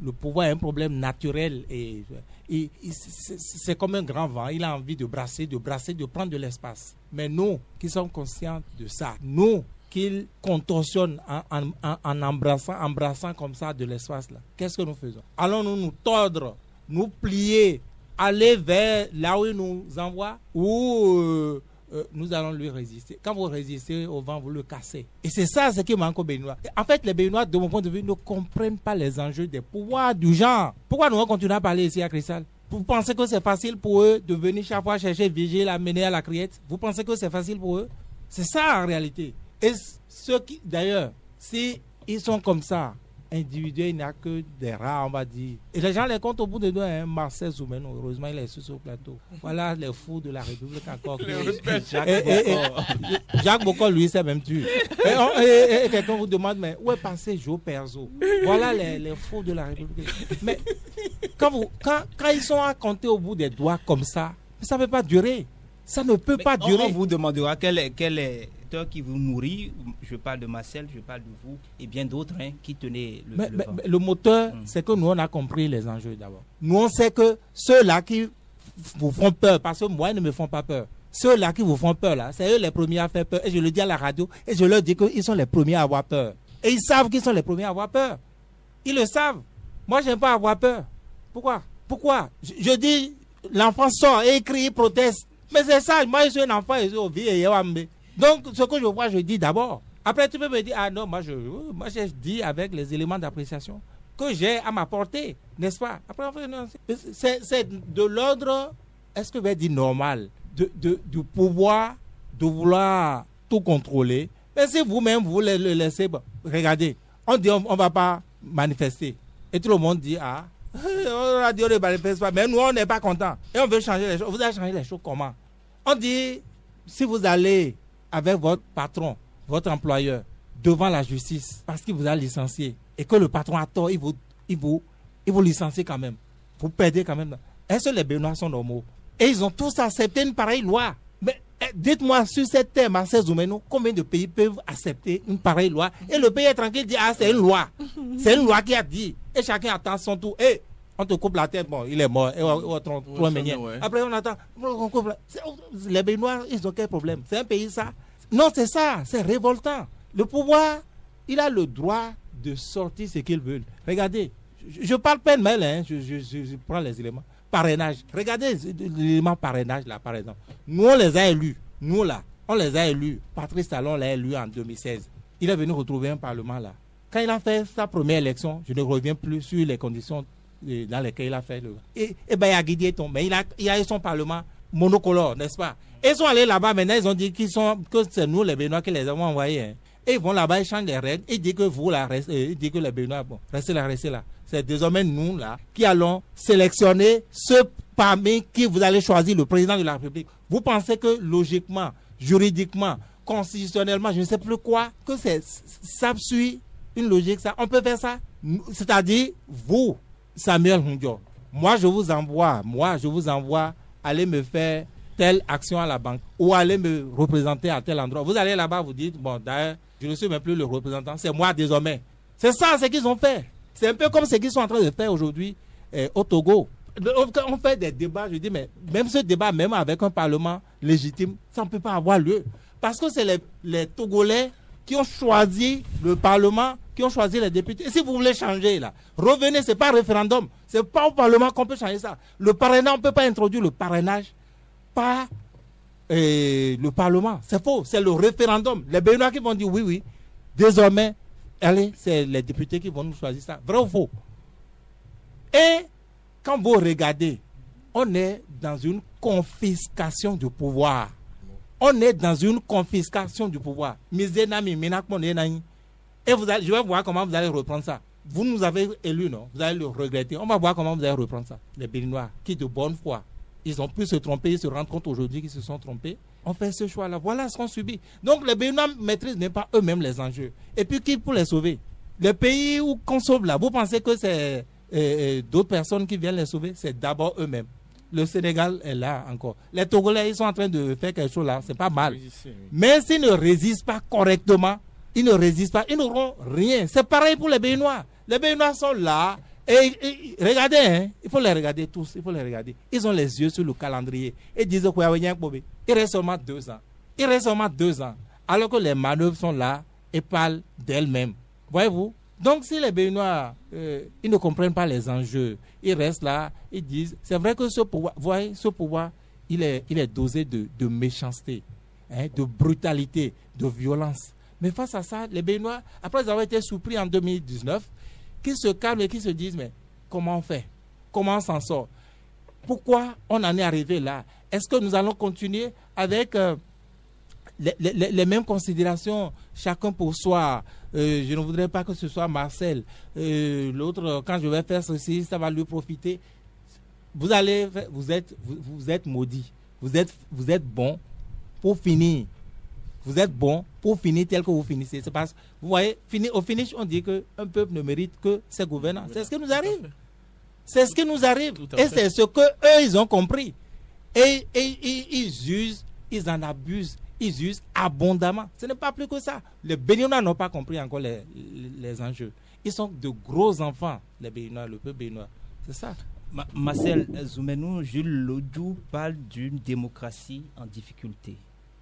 le pouvoir est un problème naturel et, et, et c'est, c'est comme un grand vent. Il a envie de brasser, de brasser, de prendre de l'espace. Mais nous qui sommes conscients de ça, nous qu'il contorsionne en, en, en, en embrassant, embrassant comme ça de l'espace là, qu'est-ce que nous faisons? Allons-nous nous tordre, nous plier, aller vers là où il nous envoie ou euh, euh, nous allons lui résister? Quand vous résistez au vent, vous le cassez. Et c'est ça ce qui manque aux Béninois. En fait, les Béninois, de mon point de vue, ne comprennent pas les enjeux des pouvoirs du genre. Pourquoi nous continuons à parler ici à Cristal? Vous pensez que c'est facile pour eux de venir chaque fois chercher Vigile, amener à la criette? Vous pensez que c'est facile pour eux? C'est ça en réalité. Et ceux qui, d'ailleurs, si ils sont comme ça, individuels, il n'y a que des rats, on va dire. Et les gens les comptent au bout de deux, hein. Marcel Zoumeno, heureusement, il est sur le plateau. Voilà les fous de la République encore. Jacques, et, et, et, Jacques Bocol, lui, c'est même tué. Et, on, et, et, et quelqu'un vous demande, mais où est passé Joe Perzo? Voilà les, les fous de la République. Mais quand, vous, quand, quand ils sont à compter au bout des doigts comme ça, ça ne peut pas durer. Ça ne peut mais pas on, durer. On vous demandera quel est... Quel est qui vous nourrit, je parle de Marcel, je parle de vous et bien d'autres hein, qui tenaient le, mais, le mais, vent. Mais le moteur, hum. c'est que nous on a compris les enjeux d'abord. Nous on sait que ceux-là qui vous font peur, parce que moi ils ne me font pas peur. Ceux-là qui vous font peur là, c'est eux les premiers à faire peur. Et je le dis à la radio et je leur dis qu'ils sont les premiers à avoir peur. Et ils savent qu'ils sont les premiers à avoir peur. Ils le savent. Moi j'aime pas avoir peur. Pourquoi? Pourquoi? Je, je dis l'enfant sort et il crie, il proteste. Mais c'est ça. Moi je suis un enfant et je suis au vie et donc, ce que je vois, je dis d'abord. Après, tu peux me dire, ah non, moi je, moi, je dis avec les éléments d'appréciation que j'ai à ma portée, n'est-ce pas? Après, c'est, c'est de l'ordre, est-ce que je vais dire normal, de, de, du pouvoir de vouloir tout contrôler. Mais si vous-même, vous le, le laissez, bon, regardez, on dit, on ne va pas manifester. Et tout le monde dit, ah, on a dit, on ne manifeste pas, mais nous, on n'est pas contents. Et on veut changer les choses. Vous allez changer les choses comment? On dit, si vous allez avec votre patron, votre employeur, devant la justice, parce qu'il vous a licencié, et que le patron a tort, il vous, il vous, il vous licencie quand même. Vous perdez quand même. Est-ce que les Béninois sont normaux? Et ils ont tous accepté une pareille loi. Mais dites-moi, sur cette terre, Marcel Zoumeno, combien de pays peuvent accepter une pareille loi? Et le pays est tranquille, dit, ah, c'est une loi. C'est une loi qui a dit. Et chacun attend son tour. Et on te coupe la tête, bon, il est mort. Et on, on, on, on, ouais. Après, on attend. On coupe la... Les Béninois, ils ont quel problème? C'est un pays, ça? Non, c'est ça. C'est révoltant. Le pouvoir, il a le droit de sortir ce qu'il veut. Regardez, je, je parle pas de mail, hein, je, je, je, je prends les éléments. Parrainage. Regardez l'élément parrainage, là, par exemple. Nous, on les a élus. Nous, là, on les a élus. Patrice Talon l'a élu en deux mille seize. Il est venu retrouver un parlement, là. Quand il a fait sa première élection, je ne reviens plus sur les conditions dans lesquelles il a fait le... Et, et ben, il a guidé ton... Mais il a, il a eu son parlement monocolore, n'est-ce pas? Et ils sont allés là-bas, maintenant, ils ont dit qu'ils sont, que c'est nous, les Béninois, qui les avons envoyés. Hein. Et ils vont là-bas, ils changent les règles. Ils disent que vous, là, restez, ils disent que les Béninois, bon, restez là, restez là. C'est désormais nous, là, qui allons sélectionner ceux parmi qui vous allez choisir le président de la République. Vous pensez que, logiquement, juridiquement, constitutionnellement, je ne sais plus quoi, que c'est, ça suit une logique, ça. On peut faire ça. C'est-à-dire, vous, Samuel Hundio, moi, je vous envoie, moi, je vous envoie aller me faire telle action à la banque ou aller me représenter à tel endroit. Vous allez là-bas, vous dites, bon, d'ailleurs, je ne suis même plus le représentant, c'est moi désormais. C'est ça, ce qu'ils ont fait. C'est un peu comme ce qu'ils sont en train de faire aujourd'hui eh, au Togo. On fait des débats, je dis, mais même ce débat, même avec un parlement légitime, ça ne peut pas avoir lieu. Parce que c'est les, les Togolais qui ont choisi le parlement, qui ont choisi les députés. Et si vous voulez changer, là, revenez, ce n'est pas un référendum. Ce n'est pas au parlement qu'on peut changer ça. Le parrainage, on ne peut pas introduire le parrainage par euh, le parlement. C'est faux, c'est le référendum. Les Béninois qui vont dire oui, oui. Désormais, allez, c'est les députés qui vont nous choisir ça. Vrai ou faux? Et quand vous regardez, on est dans une confiscation du pouvoir. On est dans une confiscation du pouvoir. Et vous allez, je vais voir comment vous allez reprendre ça. Vous nous avez élus, non? Vous allez le regretter. On va voir comment vous allez reprendre ça. Les Béninois, qui de bonne foi, ils ont pu se tromper, ils se rendent compte aujourd'hui qu'ils se sont trompés. On fait ce choix-là. Voilà ce qu'on subit. Donc les Béninois maîtrisent même pas eux-mêmes les enjeux. Et puis qui pour les sauver? Les pays où qu'on sauve là, vous pensez que c'est euh, d'autres personnes qui viennent les sauver? C'est d'abord eux-mêmes. Le Sénégal est là encore. Les Togolais, ils sont en train de faire quelque chose là. C'est pas mal. Oui, oui. Mais s'ils ne résistent pas correctement, ils ne résistent pas, ils n'auront rien. C'est pareil pour les Béninois. Les Béninois sont là. Et, et regardez, hein, il faut les regarder tous, il faut les regarder. Ils ont les yeux sur le calendrier et disent qu'il reste seulement deux ans. Il reste seulement deux ans. Alors que les manœuvres sont là et parlent d'elles-mêmes. Voyez-vous? Donc si les Béninois, euh, ils ne comprennent pas les enjeux, ils restent là, ils disent, c'est vrai que ce pouvoir, voyez, ce pouvoir, il est, il est dosé de, de méchanceté, hein, de brutalité, de violence. Mais face à ça, les Béninois, après avoir été surpris en deux mille dix-neuf, qui se calment et qui se disent, mais comment on fait? Comment on s'en sort? Pourquoi on en est arrivé là? Est-ce que nous allons continuer avec euh, les, les, les mêmes considérations, chacun pour soi? euh, Je ne voudrais pas que ce soit Marcel. Euh, L'autre, quand je vais faire ceci, ça va lui profiter. Vous allez, vous êtes, vous, vous êtes maudit. Vous êtes, vous êtes bon pour finir. Vous êtes bon pour finir tel que vous finissez. C'est parce, vous voyez, fini, au finish, on dit qu'un peuple ne mérite que ses gouvernants. C'est ce qui nous arrive. C'est ce qui nous arrive. Et c'est ce qu'eux, ils ont compris. Et, et, et ils usent, ils en abusent, ils usent abondamment. Ce n'est pas plus que ça. Les Béninois n'ont pas compris encore les, les, les enjeux. Ils sont de gros enfants, les Béninois, le peuple béninois. C'est ça. Ma Marcel Zoumenou, Jules Lodjou parle d'une démocratie en difficulté.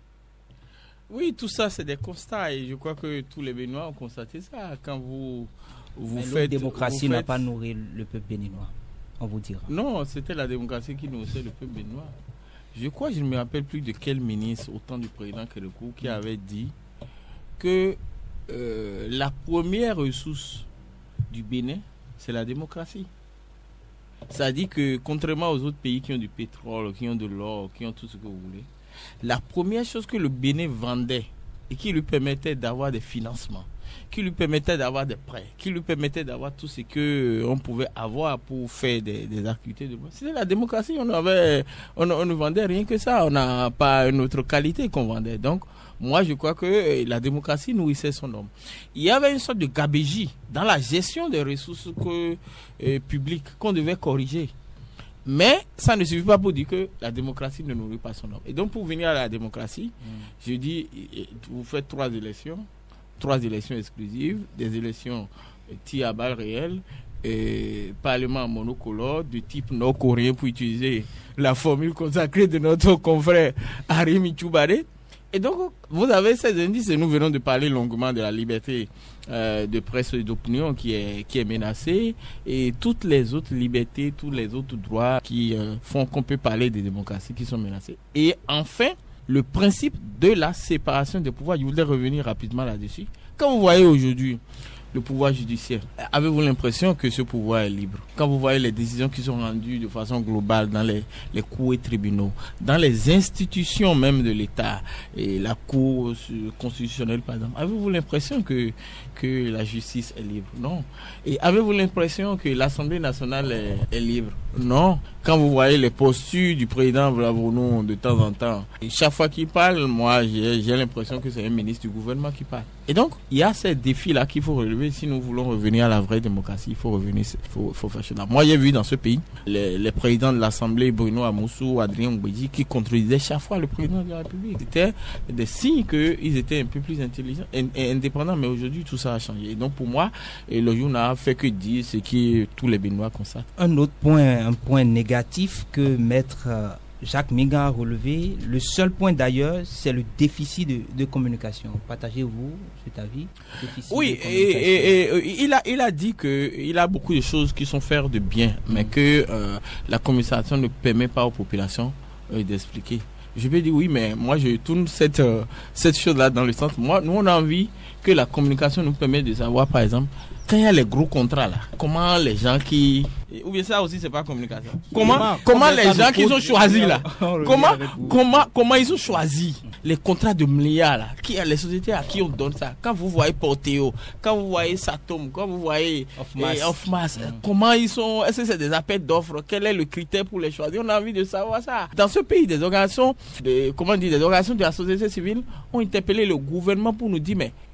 Oui, tout ça, c'est des constats et je crois que tous les Béninois ont constaté ça. Quand vous, vous Mais faites... La démocratie vous n'a faites... pas nourri le peuple béninois, on vous dira. Non, c'était la démocratie qui nourrissait le peuple béninois. Je crois, je ne me rappelle plus de quel ministre, au temps du président Kérékou, qui avait dit que euh, la première ressource du Bénin, c'est la démocratie. Ça dit que, contrairement aux autres pays qui ont du pétrole, qui ont de l'or, qui ont tout ce que vous voulez, la première chose que le Bénin vendait et qui lui permettait d'avoir des financements, qui lui permettait d'avoir des prêts, qui lui permettait d'avoir tout ce que on pouvait avoir pour faire des, des activités de base, c'était la démocratie. On avait, on, on ne vendait rien que ça. On n'a pas une autre qualité qu'on vendait. Donc, moi, je crois que la démocratie nourrissait son homme. Il y avait une sorte de gabégie dans la gestion des ressources que, euh, publiques qu'on devait corriger. Mais ça ne suffit pas pour dire que la démocratie ne nourrit pas son homme. Et donc, pour venir à la démocratie, mmh. je dis, vous faites trois élections, trois élections exclusives, des élections tirées à balles réelles, et parlement monocolore de type nord-coréen, pour utiliser la formule consacrée de notre confrère Arimi Tchoubare. Et donc, vous avez ces indices, et nous venons de parler longuement de la liberté euh, de presse et d'opinion qui est, qui est menacée, et toutes les autres libertés, tous les autres droits qui euh, font qu'on peut parler des démocraties qui sont menacées. Et enfin, le principe de la séparation des pouvoirs. Je voudrais revenir rapidement là-dessus. Quand vous voyez aujourd'hui le pouvoir judiciaire, avez-vous l'impression que ce pouvoir est libre? Quand vous voyez les décisions qui sont rendues de façon globale dans les, les cours et tribunaux, dans les institutions même de l'État, et la Cour constitutionnelle par exemple, avez-vous l'impression que, que la justice est libre? Non. Et avez-vous l'impression que l'Assemblée nationale est, est libre? Non. Quand vous voyez les postures du président Vlavonou de temps en temps, et chaque fois qu'il parle, moi j'ai, j'ai l'impression que c'est un ministre du gouvernement qui parle. Et donc, il y a ces défis-là qu'il faut relever. Si nous voulons revenir à la vraie démocratie, il faut revenir, il faut, il faut faire cela. Moi, j'ai vu dans ce pays les, les présidents de l'Assemblée, Bruno Amoussou, Adrien Mbedji, qui contredisaient chaque fois le président de la République. C'était des signes qu'ils étaient un peu plus intelligents et indépendants, mais aujourd'hui, tout ça a changé. Et donc, pour moi, le jour n'a fait que dire ce que tous les Béninois constatent. Un autre point, un point négatif que Maître Jacques Minga a relevé, le seul point d'ailleurs, c'est le déficit de, de communication. Partagez-vous cet avis? Déficit oui, de et, et, et il, a, il a dit qu'il a beaucoup de choses qui sont faites de bien, mmh. mais que euh, la communication ne permet pas aux populations euh, d'expliquer. Je vais dire oui, mais moi je tourne cette, euh, cette chose-là dans le sens. Moi, nous on a envie que la communication nous permette de savoir, par exemple, quand il y a les gros contrats là, comment les gens qui... Ou bien ça aussi c'est pas communication. Comment, comment, comment les gens qui sont choisis là, comment, comment, comment ils ont choisi les contrats de milliards là, qui, les sociétés à qui on donne ça. Quand vous voyez Porteo, quand vous voyez Satom, quand vous voyez Offmas, mm. comment ils sont, est-ce que c'est des appels d'offres? Quel est le critère pour les choisir? On a envie de savoir ça. Dans ce pays, des organisations, de, comment dire, des organisations de la société civile ont interpellé le gouvernement pour nous dire mais... Et,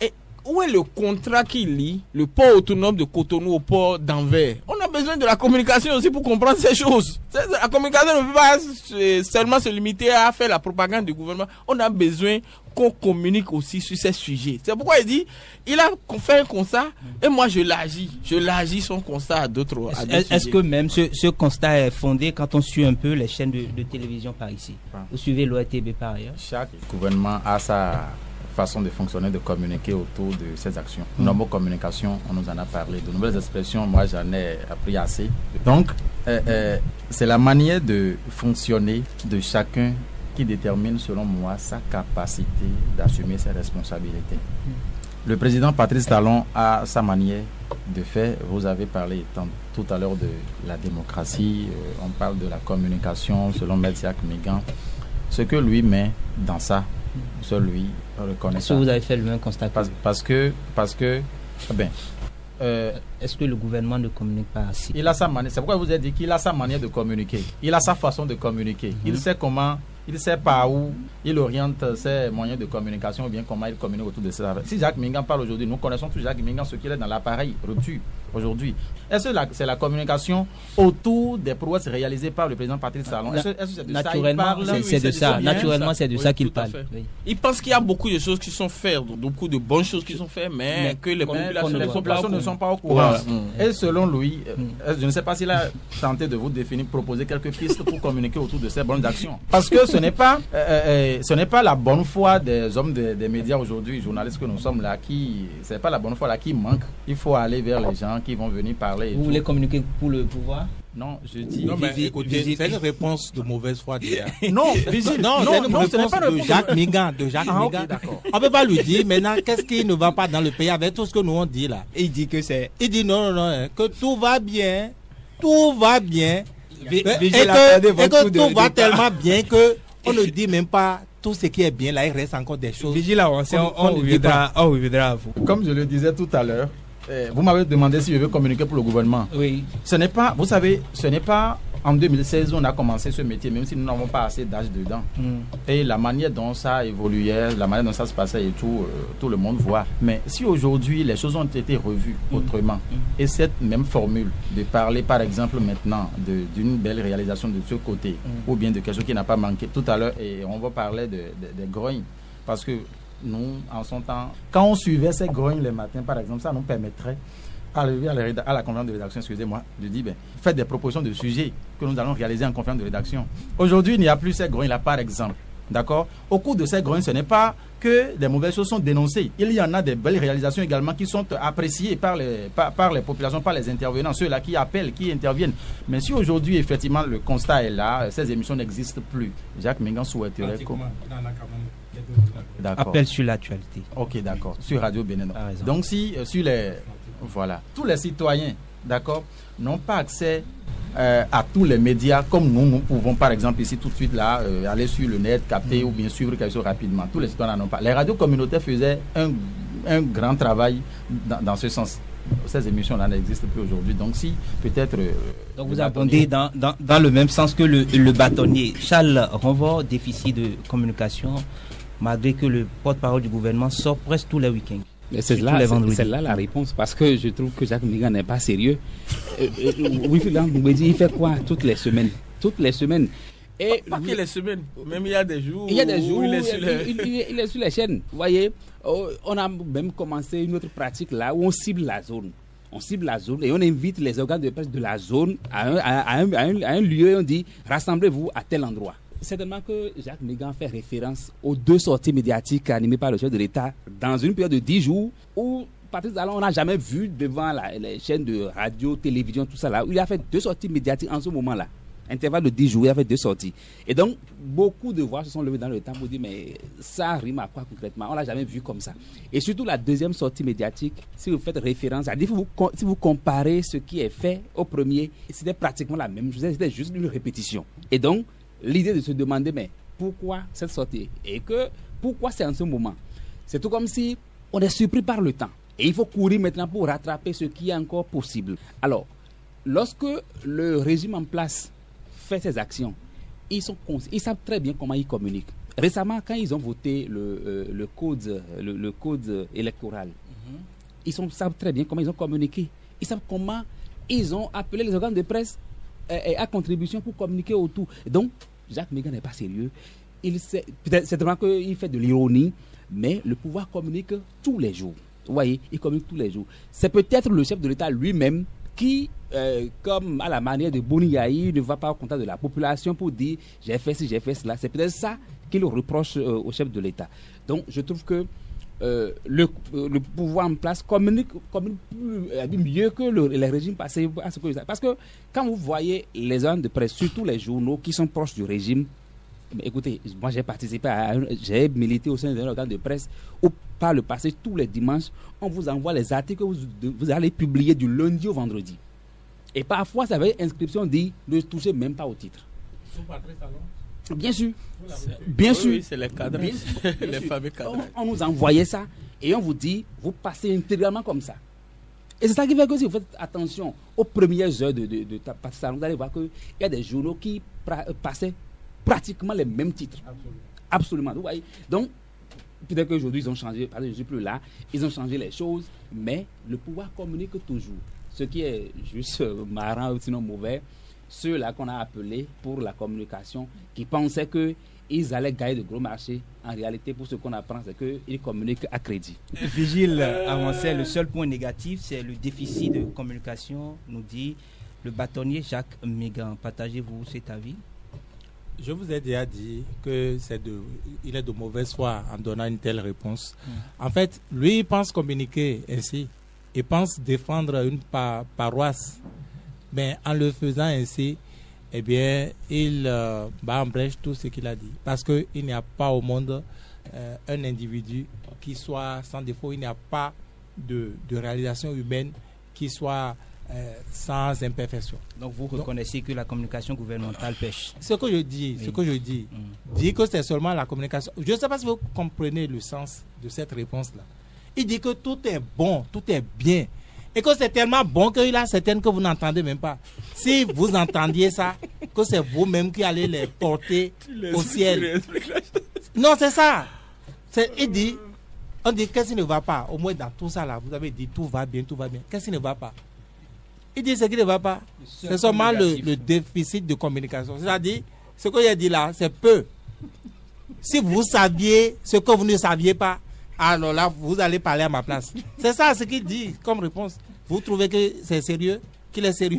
où est le contrat qui lie le port autonome de Cotonou au port d'Anvers? On a besoin de la communication aussi pour comprendre ces choses. La communication ne peut pas seulement se limiter à faire la propagande du gouvernement. On a besoin qu'on communique aussi sur ces sujets. C'est pourquoi il dit, il a fait un constat et moi je l'agis. Je l'agis son constat à d'autres Est-ce est que même ce, ce constat est fondé quand on suit un peu les chaînes de, de télévision par ici? Vous suivez l'O R T B par ailleurs? Chaque gouvernement a sa façon de fonctionner, de communiquer autour de ses actions. Mmh. Nos mots communication, on nous en a parlé. De nouvelles expressions, moi j'en ai appris assez. Donc, euh, euh, c'est la manière de fonctionner de chacun qui détermine, selon moi, sa capacité d'assumer ses responsabilités. Mmh. Le président Patrice Talon a sa manière de faire. Vous avez parlé tant, tout à l'heure de la démocratie, euh, on parle de la communication, selon Maître Jacques Mégan. Ce que lui met dans ça, seul lui reconnaît Est-ce ça. que vous avez fait le même constat? Parce, parce que, parce que, ben, euh, est-ce que le gouvernement ne communique pas assez? Il a sa manière. C'est pourquoi je vous ai dit qu'il a sa manière de communiquer. Il a sa façon de communiquer. Mm-hmm. Il sait comment, il sait par où il oriente ses moyens de communication ou bien comment il communique autour de ça. Si Jacques Mingan parle aujourd'hui, nous connaissons tout Jacques Mingan, ce qu'il est dans l'appareil rupture aujourd'hui. Est-ce que c'est la communication autour des prouesses réalisées par le président Patrice Talon? Est-ce que c'est de Naturellement, ça qu'il parle? c'est de ça. Naturellement, c'est de oui, ça qu'il parle. Oui. Il pense qu'il y a beaucoup de choses qui sont faites, beaucoup de bonnes choses qui sont faites, mais, mais que les populations, les populations ne sont pas au courant. Voilà. Mmh. Et selon lui, mmh. je ne sais pas s'il a tenté de vous définir, proposer quelques pistes pour communiquer autour de ces bonnes actions. Parce que ce n'est pas, euh, euh, ce n'est pas la bonne foi des hommes des, des médias aujourd'hui, journalistes que nous sommes là, qui, c'est pas la bonne foi là qui manque. Il faut aller vers les gens qui vont venir parler. Vous voulez communiquer pour le pouvoir? Non, je dis. Non, mais écoutez, c'est une réponse de mauvaise foi déjà. non, vigile. Non, non, c'est une non, réponse pas de Jacques Mingan. De Jacques ah, Mingan. Okay, on ne peut pas lui dire maintenant qu'est-ce qui ne va pas dans le pays avec tout ce que nous on dit là. Et il dit que c'est. Il dit non, non, non, que tout va bien, tout va bien, v- et que, et que de, tout va de tellement bien que on ne dit même pas tout ce qui est bien. Là, il reste encore des choses. Vigile, on, on, on, reviendra, on reviendra à vous. Comme je le disais tout à l'heure. Vous m'avez demandé si je veux communiquer pour le gouvernement. Oui. Ce n'est pas, vous savez, ce n'est pas en deux mille seize où on a commencé ce métier, même si nous n'avons pas assez d'âge dedans. Mm. Et la manière dont ça évoluait, la manière dont ça se passait et tout, euh, tout le monde voit. Mais si aujourd'hui les choses ont été revues mm. autrement, mm. et cette même formule de parler par exemple maintenant de, d'une belle réalisation de ce côté, mm. ou bien de quelque chose qui n'a pas manqué tout à l'heure, et on va parler de, de, de grognes, parce que nous, en son temps, quand on suivait ces grognes les matins, par exemple, ça nous permettrait, à la, à la conférence de rédaction, excusez-moi, de dire, ben, faites des propositions de sujets que nous allons réaliser en conférence de rédaction. Aujourd'hui, il n'y a plus ces grognes-là, par exemple. D'accord? Au cours de ces grognes, ce n'est pas que des mauvaises choses sont dénoncées. Il y en a des belles réalisations également qui sont appréciées par les, par, par les populations, par les intervenants, ceux-là qui appellent, qui interviennent. Mais si aujourd'hui, effectivement, le constat est là, ces émissions n'existent plus, Jacques Mingan souhaiterait... D'accord. Appel sur l'actualité. Ok, d'accord. Sur Radio Bénin. Donc, si euh, sur les... Voilà. Tous les citoyens, d'accord, n'ont pas accès euh, à tous les médias comme nous, nous pouvons, par exemple, ici, tout de suite, là, euh, aller sur le net, capter mmh. ou bien suivre quelque chose rapidement. Tous les citoyens n'en ont pas. Les radios communautaires faisaient un, un grand travail dans, dans ce sens. Ces émissions-là n'existent plus aujourd'hui. Donc, si, peut-être... Euh, Donc, vous abondez dans, dans, dans le même sens que le, le bâtonnier. Charles Renvort, déficit de communication, malgré que le porte-parole du gouvernement sort presque tous les week-ends. C'est là, c'est là la réponse, parce que je trouve que Jacques Mingan n'est pas sérieux. euh, euh, oui, il fait quoi toutes les semaines? Toutes les semaines. Et pas, pas que les semaines, même il y a des jours, il y a des jours où il est sur les, il, il, il est sur les chaînes. Vous voyez, on a même commencé une autre pratique là où on cible la zone. On cible la zone et on invite les organes de presse de la zone à un, à un, à un, à un lieu et on dit rassemblez-vous à tel endroit. Certainement que Jacques Mingan fait référence aux deux sorties médiatiques animées par le chef de l'État dans une période de dix jours où Patrice Talon, on n'a jamais vu devant la, les chaînes de radio, télévision, tout ça là, où il a fait deux sorties médiatiques en ce moment-là. Intervalle de dix jours, il a fait deux sorties. Et donc, beaucoup de voix se sont levées dans le temps pour dire, mais ça rime à quoi concrètement? On ne l'a jamais vu comme ça. Et surtout, la deuxième sortie médiatique, si vous faites référence, à dire, si vous, si vous comparez ce qui est fait au premier, c'était pratiquement la même chose, c'était juste une répétition. Et donc, l'idée de se demander, mais pourquoi cette sortie? Et que, pourquoi c'est en ce moment? C'est tout comme si on est surpris par le temps. Et il faut courir maintenant pour rattraper ce qui est encore possible. Alors, lorsque le régime en place fait ses actions, ils, sont ils savent très bien comment ils communiquent. récemment, quand ils ont voté le, euh, le, code, le, le code électoral, mm-hmm. ils sont, savent très bien comment ils ont communiqué. Ils savent comment ils ont appelé les organes de presse euh, à contribution pour communiquer autour. Donc, Jacques Mégan n'est pas sérieux. Il sait, peut-être, c'est vraiment qu'il fait de l'ironie, mais le pouvoir communique tous les jours. Vous voyez, il communique tous les jours. C'est peut-être le chef de l'État lui-même qui, euh, comme à la manière de Boni Yahi, ne va pas au contact de la population pour dire j'ai fait ci, j'ai fait cela. C'est peut-être ça qu'il reproche euh, au chef de l'État. Donc, je trouve que euh, le, le pouvoir en place communique, communique plus, euh, mieux que le, les régimes passés. Parce que quand vous voyez les organes de presse, surtout les journaux qui sont proches du régime, mais écoutez, moi j'ai participé à, j'ai milité au sein d'un organe de presse où par le passé, tous les dimanches, on vous envoie les articles que vous, vous allez publier du lundi au vendredi. Et parfois, ça avait inscription dit ne touchez même pas au titre. Bien sûr. Bien oui, sûr. Oui, c'est les cadres. Bien, bien les fameux cadres. On, on nous envoyait ça et on vous dit, vous passez intégralement comme ça. Et c'est ça qui fait que si vous faites attention aux premières heures de, de, de, de participation, vous allez voir qu'il y a des journaux qui pra, passaient pratiquement les mêmes titres. Absolument. Absolument. Vous voyez. Donc, peut-être qu'aujourd'hui, ils ont changé, parce que je ne suis plus là, ils ont changé les choses, mais le pouvoir communique toujours. Ce qui est juste marrant ou sinon mauvais, ceux-là qu'on a appelés pour la communication, qui pensaient qu'ils allaient gagner de gros marchés, en réalité, pour ce qu'on apprend, c'est qu'ils communiquent à crédit. Vigile avançait, le seul point négatif, c'est le déficit de communication, nous dit le bâtonnier Jacques Mégan. Partagez-vous cet avis? Je vous ai déjà dit que c'est de, il est de mauvaise foi en donnant une telle réponse. Mm. En fait, lui, il pense communiquer ainsi. Il pense défendre une pa- paroisse. Mais en le faisant ainsi, eh bien, il euh, bat en brèche tout ce qu'il a dit. Parce qu'il n'y a pas au monde euh, un individu qui soit sans défaut. Il n'y a pas de, de réalisation humaine qui soit Euh, sans imperfection. Donc vous reconnaissez Donc, que la communication gouvernementale pêche. Ce que je dis, oui. ce que je dis, mm. dit que c'est seulement la communication. Je ne sais pas si vous comprenez le sens de cette réponse-là. Il dit que tout est bon, tout est bien, et que c'est tellement bon qu'il a certaines que vous n'entendez même pas. Si vous entendiez ça, que c'est vous-même qui allez les porter au ciel. Non, c'est ça. C'est, il dit, on dit qu'est-ce qui ne va pas. Au moins dans tout ça là, vous avez dit tout va bien, tout va bien. Qu'est-ce qui ne va pas? Il dit ce qui ne va pas. C'est seulement le, le déficit de communication. C'est-à-dire, ce que j'ai dit là, c'est peu. Si vous saviez ce que vous ne saviez pas, alors là, vous allez parler à ma place. C'est ça ce qu'il dit comme réponse. Vous trouvez que c'est sérieux? Qu'il est sérieux?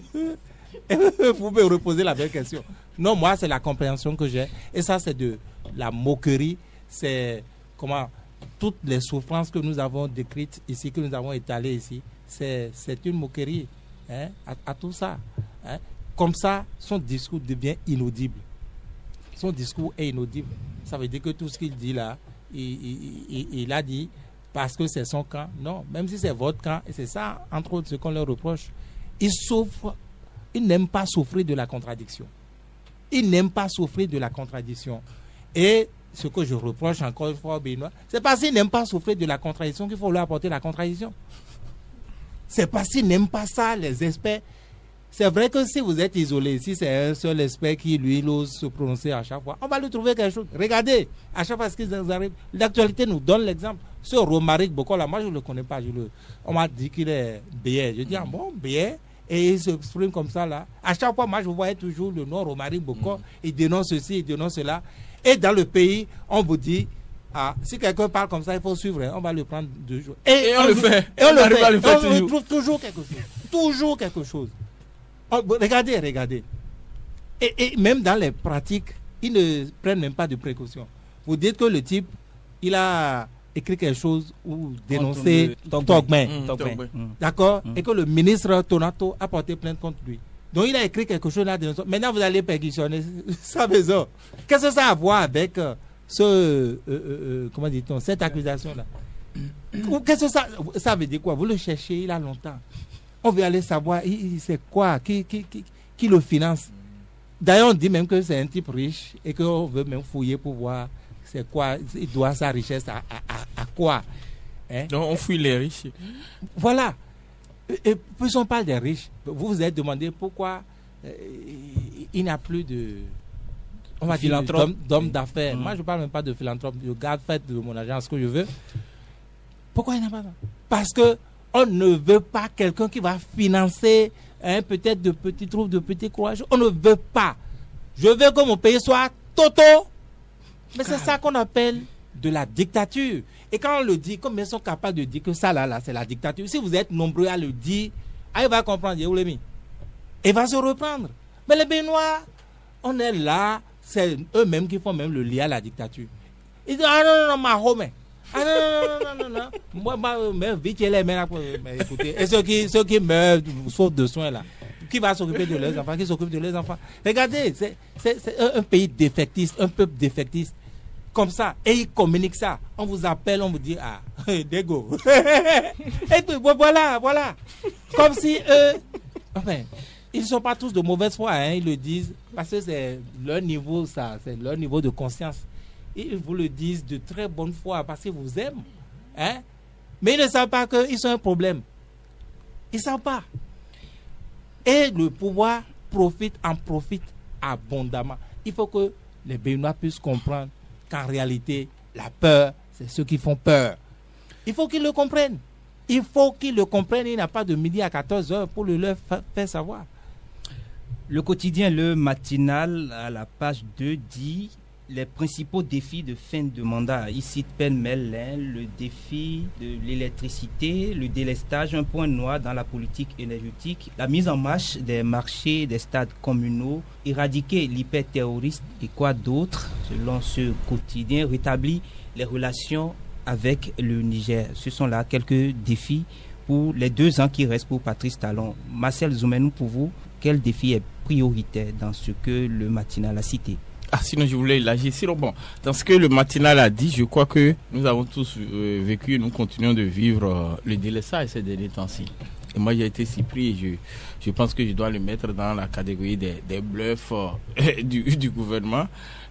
Vous pouvez reposer la belle question. Non, moi, c'est la compréhension que j'ai. Et ça, c'est de la moquerie. C'est comment toutes les souffrances que nous avons décrites ici, que nous avons étalées ici, c'est, c'est une moquerie. Hein, à, à tout ça. Hein. Comme ça, son discours devient inaudible. Son discours est inaudible. Ça veut dire que tout ce qu'il dit là, il, il, il, il a dit parce que c'est son camp. Non, même si c'est votre camp, et c'est ça, entre autres, ce qu'on leur reproche. Ils souffrent, ils n'aiment pas souffrir de la contradiction. Ils n'aiment pas souffrir de la contradiction. Et ce que je reproche encore une fois au Béninois, c'est parce qu'ils n'aiment pas souffrir de la contradiction qu'il faut leur apporter la contradiction. C'est parce qu'ils n'aiment pas ça, les experts. C'est vrai que si vous êtes isolé, si c'est un seul expert qui, lui, ose se prononcer à chaque fois, on va lui trouver quelque chose. Regardez, à chaque fois qu'ils arrivent, l'actualité nous donne l'exemple. Ce Romaric Bokola, moi je ne le connais pas. Je le, on m'a dit qu'il est béé. Je dis, ah bon, béé. Et il s'exprime comme ça là. À chaque fois, moi je voyais toujours le nom Romaric Bokola. Mm. Il dénonce ceci, il dénonce cela. Et dans le pays, on vous dit, ah, si quelqu'un parle comme ça, il faut suivre, hein, on va le prendre deux jours. Et, et on, on le fait. Et on, on le fait. Le faire on, on trouve toujours quelque chose. Toujours quelque chose. On, regardez, regardez. Et, et même dans les pratiques, ils ne prennent même pas de précautions. Vous dites que le type, il a écrit quelque chose ou dénoncé Togben. Mmh, D'accord mmh. Et que le ministre Tonato a porté plainte contre lui. Donc il a écrit quelque chose là. Maintenant vous allez perquisitionner sa maison. Qu'est-ce que ça a à voir avec euh, ce, euh, euh, comment dit-on, cette accusation-là? Qu'est-ce que ça, ça veut dire quoi? Vous le cherchez, il a longtemps. On veut aller savoir, c'est quoi, qui, qui, qui, qui le finance. D'ailleurs, on dit même que c'est un type riche et qu'on veut même fouiller pour voir c'est quoi, il doit sa richesse à, à, à, à quoi. Hein? Donc on fouille les riches. Voilà. Et puis on parle des riches. Vous vous êtes demandé pourquoi euh, il n'y a plus de, on va dire d'homme, d'homme d'affaires. Mmh. Moi, je ne parle même pas de philanthrope. Je garde fait de mon argent ce que je veux. Pourquoi il n'y a pas ça? Parce que on ne veut pas quelqu'un qui va financer hein, peut-être de petits troubles, de petits courage. On ne veut pas. Je veux que mon pays soit toto. Mais c'est ça qu'on appelle de la dictature. Et quand on le dit, comme ils sont capables de dire que ça là, là c'est la dictature, si vous êtes nombreux à le dire, ah, il va comprendre, il mis. Il va se reprendre. Mais les Béninois, on est là, c'est eux-mêmes qui font même le lien à la dictature. Ils disent, ah non, non, non, ma home. Ah non, non, non, non, non. Moi, moi, mais vite, les mais écoutez, et ceux qui, ceux qui meurent, faute de soins là, qui va s'occuper de leurs enfants, qui s'occupe de leurs enfants. Regardez, c'est, c'est, c'est un, un pays défectiste, un peuple défectiste. Comme ça, et ils communiquent ça. On vous appelle, on vous dit, ah, dégo. Et puis, voilà, voilà. Comme si eux, enfin, ils ne sont pas tous de mauvaise foi, hein, ils le disent, parce que c'est leur niveau, ça, c'est leur niveau de conscience. Ils vous le disent de très bonne foi, parce qu'ils vous aiment. Hein? Mais ils ne savent pas qu'ils sont un problème. Ils ne savent pas. Et le pouvoir profite, en profite abondamment. Il faut que les Béninois puissent comprendre qu'en réalité, la peur, c'est ceux qui font peur. Il faut qu'ils le comprennent. Il faut qu'ils le comprennent. Il n'y a pas de midi à quatorze heures pour le leur faire savoir. Le quotidien Le Matinal, à la page deux, dit les principaux défis de fin de mandat. Ici, pêle-mêle, le défi de l'électricité, le délestage, un point noir dans la politique énergétique, la mise en marche des marchés, des stades communaux, éradiquer l'hyperterrorisme et quoi d'autre, selon ce quotidien, rétablir les relations avec le Niger. Ce sont là quelques défis pour les deux ans qui restent pour Patrice Talon. Marcel Zoumenou, pour vous, quel défi est prioritaire dans ce que Le Matinal a cité? Ah, sinon je voulais élargir. Sinon, bon, dans ce que Le Matinal a dit, je crois que nous avons tous euh, vécu et nous continuons de vivre euh, le délestage ces derniers temps-ci. Et moi, j'ai été si pris et je, je pense que je dois le mettre dans la catégorie des, des bluffs euh, du, du gouvernement.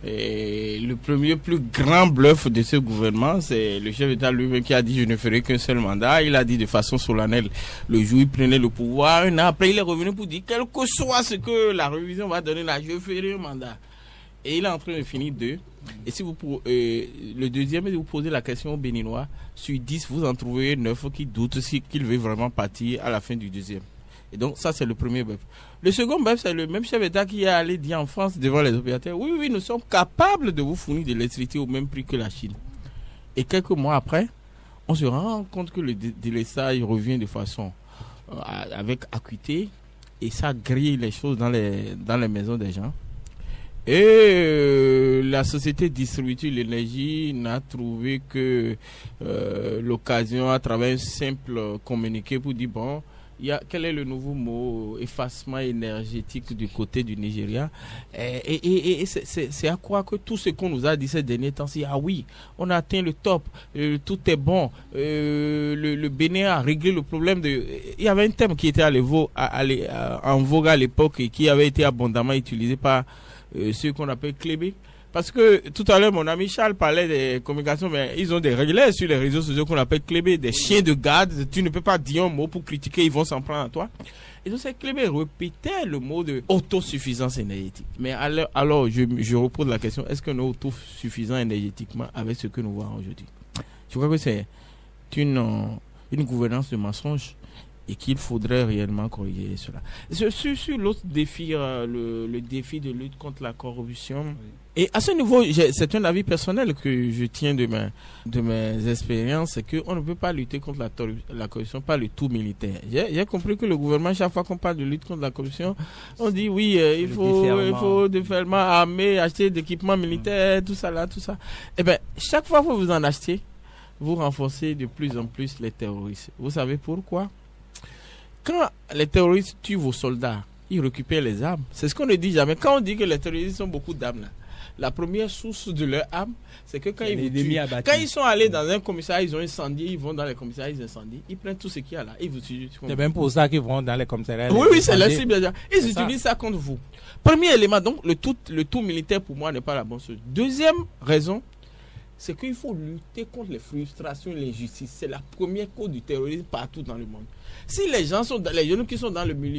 Et le premier plus grand bluff de ce gouvernement, c'est le chef d'État lui-même qui a dit « je ne ferai qu'un seul mandat ». Il a dit de façon solennelle le jour où il prenait le pouvoir. Un an après, il est revenu pour dire « quel que soit ce que la révision va donner là, je ferai un mandat ». Et il est en train de finir deux. Et si vous euh, le deuxième, si vous posez la question aux Béninois, sur dix, vous en trouvez neuf qui doutent si qu'il veut vraiment partir à la fin du deuxième. Et donc, ça, c'est le premier bœuf. Le second bœuf, c'est le même chef d'État qui est allé dire en France devant les opérateurs, oui, oui, nous sommes capables de vous fournir de l'électricité au même prix que la Chine. Et quelques mois après, on se rend compte que le délestage revient de façon euh, avec acuité et ça grille les choses dans les, dans les maisons des gens. Et euh, la société distributive de l'énergie n'a trouvé que euh, l'occasion à travers un simple communiqué pour dire bon, il y a, quel est le nouveau mot, effacement énergétique du côté du Nigeria. Et, et, et, et c'est, c'est à croire que tout ce qu'on nous a dit ces derniers temps, c'est ah oui, on a atteint le top, euh, tout est bon, euh, le, le Bénin a réglé le problème de... Il y avait un thème qui était à l'évo, à, à, à, en vogue à l'époque et qui avait été abondamment utilisé par Euh, ceux qu'on appelle clébés. Parce que tout à l'heure, mon ami Charles parlait des communications, mais ils ont des règles sur les réseaux sociaux qu'on appelle clébés, des chiens de garde. Tu ne peux pas dire un mot pour critiquer, ils vont s'en prendre à toi. Et donc, ces clébés répétaient le mot de autosuffisance énergétique. Mais alors, alors je, je repose la question, est-ce qu'on est autosuffisant énergétiquement avec ce que nous voyons aujourd'hui? Je crois que c'est une, une gouvernance de mensonge et qu'il faudrait réellement corriger cela. Sur, sur l'autre défi, euh, le, le défi de lutte contre la corruption, oui. Et à ce niveau, c'est un avis personnel que je tiens de mes, de mes expériences, c'est qu'on ne peut pas lutter contre la, la corruption par le tout militaire. J'ai, j'ai compris que le gouvernement, chaque fois qu'on parle de lutte contre la corruption, on dit oui, euh, il, faut, il faut déferlement armé, acheter d'équipements militaires, tout ça là, tout ça. Eh bien, chaque fois que vous en achetez, vous renforcez de plus en plus les terroristes. Vous savez pourquoi? Quand les terroristes tuent vos soldats, ils récupèrent les armes. C'est ce qu'on ne dit jamais. Quand on dit que les terroristes ont beaucoup d'armes, là, la première source de leur arme, c'est que quand, ils, vous tuent, quand ils sont allés dans un commissariat, ils ont incendié, ils vont dans les commissariats, ils incendient, ils prennent tout ce qu'il y a là, ils vous tuent. C'est même pour ça qu'ils vont dans les commissariats. Oui, oui, c'est la cible. Ils c'est utilisent ça. ça contre vous. Premier élément, donc, le tout, le tout militaire pour moi n'est pas la bonne chose. Deuxième raison, c'est qu'il faut lutter contre les frustrations et l'injustice. C'est la première cause du terrorisme partout dans le monde. Si les gens sont, dans, les jeunes qui sont dans le milieu,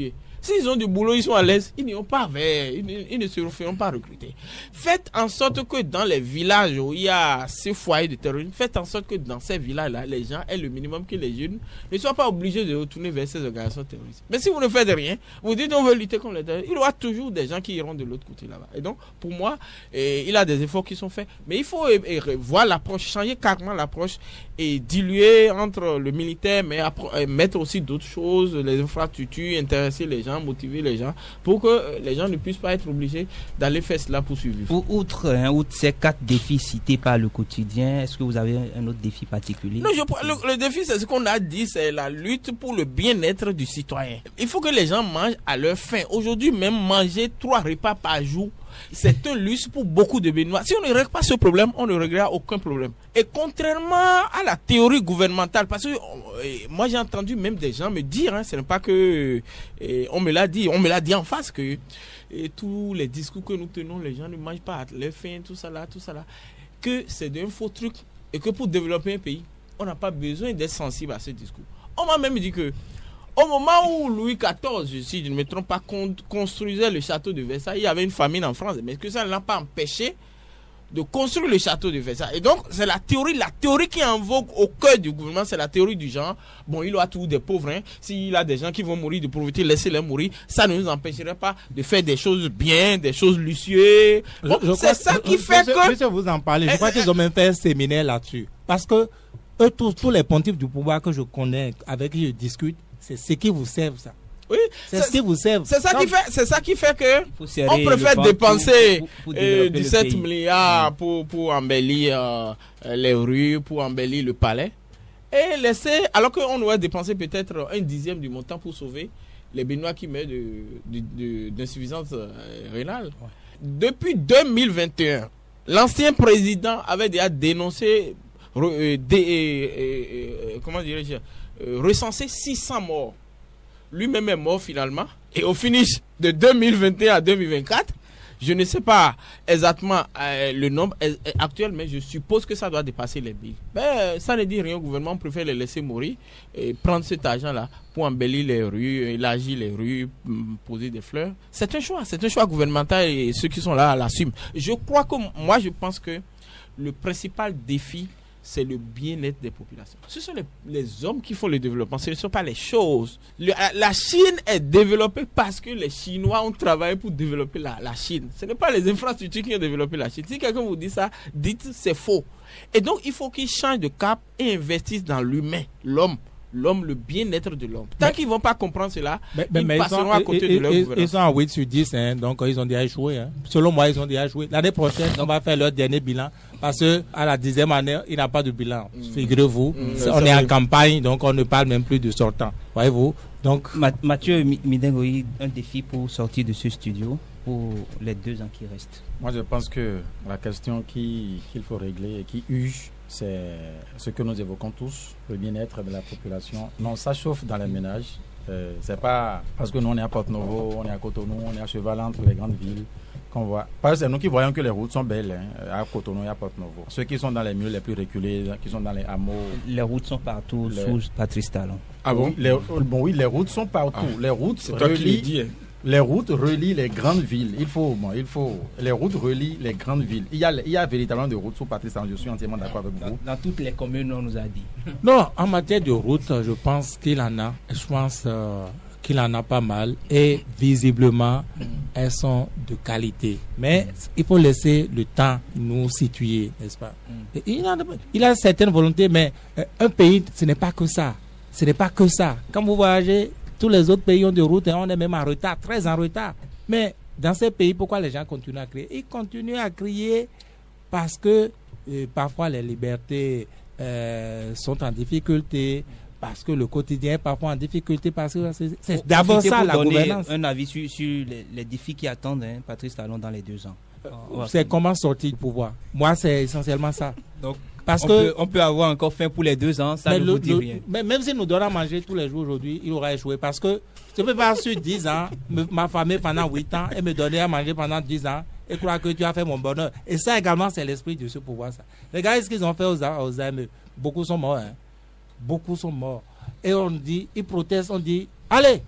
S'ils ont du boulot, ils sont à l'aise, ils n'iront pas vers, ils, ils ne se feront pas recruter. Faites en sorte que dans les villages où il y a ces foyers de terrorisme, faites en sorte que dans ces villages-là, les gens aient le minimum, que les jeunes ne soient pas obligés de retourner vers ces organisations terroristes. Mais si vous ne faites rien, vous dites on veut lutter contre les terroristes, il y aura toujours des gens qui iront de l'autre côté là-bas. Et donc, pour moi, eh, il y a des efforts qui sont faits. Mais il faut eh, eh, revoir l'approche, changer carrément l'approche et diluer entre le militaire, mais eh, mettre aussi d'autres choses, les infrastructures, intéresser les gens, motiver les gens, pour que les gens ne puissent pas être obligés d'aller faire cela pour survivre. Outre, hein, outre ces quatre défis cités par le quotidien, est-ce que vous avez un autre défi particulier? Non, je, le, le défi, c'est ce qu'on a dit, c'est la lutte pour le bien-être du citoyen. Il faut que les gens mangent à leur faim. Aujourd'hui, même manger trois repas par jour, c'est un luxe pour beaucoup de Béninois. Si on ne règle pas ce problème, on ne réglera aucun problème. Et contrairement à la théorie gouvernementale, parce que euh, moi j'ai entendu même des gens me dire, hein, ce n'est pas que euh, on me l'a dit, on me l'a dit en face que et tous les discours que nous tenons, les gens ne mangent pas à leur faim, tout ça là, tout ça là, que c'est un faux truc et que pour développer un pays, on n'a pas besoin d'être sensible à ce discours. On m'a même dit que au moment où Louis quatorze, si je ne me trompe pas, construisait le château de Versailles, il y avait une famine en France, mais que ça ne l'a pas empêché de construire le château de Versailles. Et donc, c'est la théorie, la théorie qui est en vogue au cœur du gouvernement, c'est la théorie du genre, bon, il aura tous des pauvres, hein. S'il a des gens qui vont mourir de pauvreté, laissez-les mourir, ça ne nous empêcherait pas de faire des choses bien, des choses lucieuses. Bon, c'est ça je, qui je, fait je, que... Monsieur, vous en parlez, je eh, crois eh, qu'ils ont même fait un séminaire là-dessus. Parce que eux, tous, tous les pontifes du pouvoir que je connais, avec qui je discute, c'est ce qui vous servent, ça. Oui, c'est ce qui vous servent. C'est ça qui fait, c'est ça qui fait que on préfère dépenser pour, pour, pour euh, dix-sept milliards pour pour embellir euh, les rues, pour embellir le palais, et laisser, alors qu'on aurait dépensé peut-être un dixième du montant pour sauver les Béninois qui meurent de, de, de, d'insuffisance euh, rénale. Ouais. Depuis deux mille vingt et un, l'ancien président avait déjà dénoncé, euh, dé, euh, euh, comment dirais-je, euh, recensé six cents morts. Lui-même est mort finalement. Et au finish de deux mille vingt et un à deux mille vingt-quatre, je ne sais pas exactement euh, le nombre actuel, mais je suppose que ça doit dépasser les mille. Ben, ça ne dit rien au gouvernement, on préfère les laisser mourir et prendre cet argent-là pour embellir les rues, élargir les rues, poser des fleurs. C'est un choix, c'est un choix gouvernemental et ceux qui sont là l'assument. Je crois que, moi je pense que le principal défi, c'est le bien-être des populations. Ce sont les, les hommes qui font le développement, ce ne sont pas les choses. Le, la Chine est développée parce que les Chinois ont travaillé pour développer la, la Chine. Ce n'est pas les infrastructures qui ont développé la Chine. Si quelqu'un vous dit ça, dites c'est faux. Et donc, il faut qu'ils changent de cap et investissent dans l'humain, l'homme. L'homme, le bien-être de l'homme. Tant qu'ils ne vont pas comprendre cela, mais, mais, ils mais passeront ils sont, à côté et, de leur et, gouvernement. Ils sont à huit sur dix, hein, donc ils ont déjà échoué. Hein. Selon moi, ils ont déjà échoué. L'année prochaine, on va faire leur dernier bilan parce qu'à la dixième année, il n'y a pas de bilan. Mmh. Figurez-vous, mmh. on est en campagne, donc on ne parle même plus de sortant. Voyez-vous. Donc, Mathieu Midengoï, un défi pour sortir de ce studio pour les deux ans qui restent. Moi, je pense que la question qui, qu'il faut régler et qui huge, c'est ce que nous évoquons tous, le bien-être de la population. Non, ça chauffe dans les ménages. Euh, c'est pas parce que nous on est à Porto-Novo, on est à Cotonou, on est à cheval entre les grandes villes qu'on voit. Parce que c'est nous qui voyons que les routes sont belles, hein, à Cotonou et à Porto-Novo. Ceux qui sont dans les milieux les plus reculés, qui sont dans les hameaux. Les routes sont partout les... sous Patrice Talon. Ah bon, les, bon oui, les routes sont partout. Ah, les routes c'est toi qui le dis, hein. Les routes relient les grandes villes. Il faut, bon, il faut. Les routes relient les grandes villes. Il y a, il y a véritablement de routes sous Patrice Talon. Je suis entièrement d'accord avec vous. Dans, dans toutes les communes, on nous a dit. Non, en matière de routes, je pense qu'il en a. Je pense euh, qu'il en a pas mal. Et visiblement, mm. elles sont de qualité. Mais mm. il faut laisser le temps nous situer, n'est-ce pas? Mm. Il, a, il a certaines volontés, mais euh, un pays, ce n'est pas que ça. Ce n'est pas que ça. Quand vous voyagez, tous les autres pays ont des routes et on est même en retard, très en retard. Mais dans ces pays, pourquoi les gens continuent à crier? Ils continuent à crier parce que euh, parfois les libertés euh, sont en difficulté, parce que le quotidien est parfois en difficulté, parce que c'est, c'est d'abord ça la gouvernance. Un avis sur, sur les, les défis qui attendent hein, Patrice Talon dans les deux ans. Euh, c'est comment sortir du pouvoir. Moi, c'est essentiellement ça. Donc, Parce on, que, peut, on peut avoir encore faim pour les deux ans, ça ne le, vous dit le, rien. Mais même s'il nous donne à manger tous les jours aujourd'hui, il aura échoué. Parce que je ne peux pas sur dix ans, m'affamer pendant huit ans et me donner à manger pendant dix ans et croire que tu as fait mon bonheur. Et ça également, c'est l'esprit de ce pouvoir. Ça. Regardez ce qu'ils ont fait aux, aux A M E. Beaucoup sont morts. Hein. Beaucoup sont morts. Et on dit, ils protestent, on dit, allez,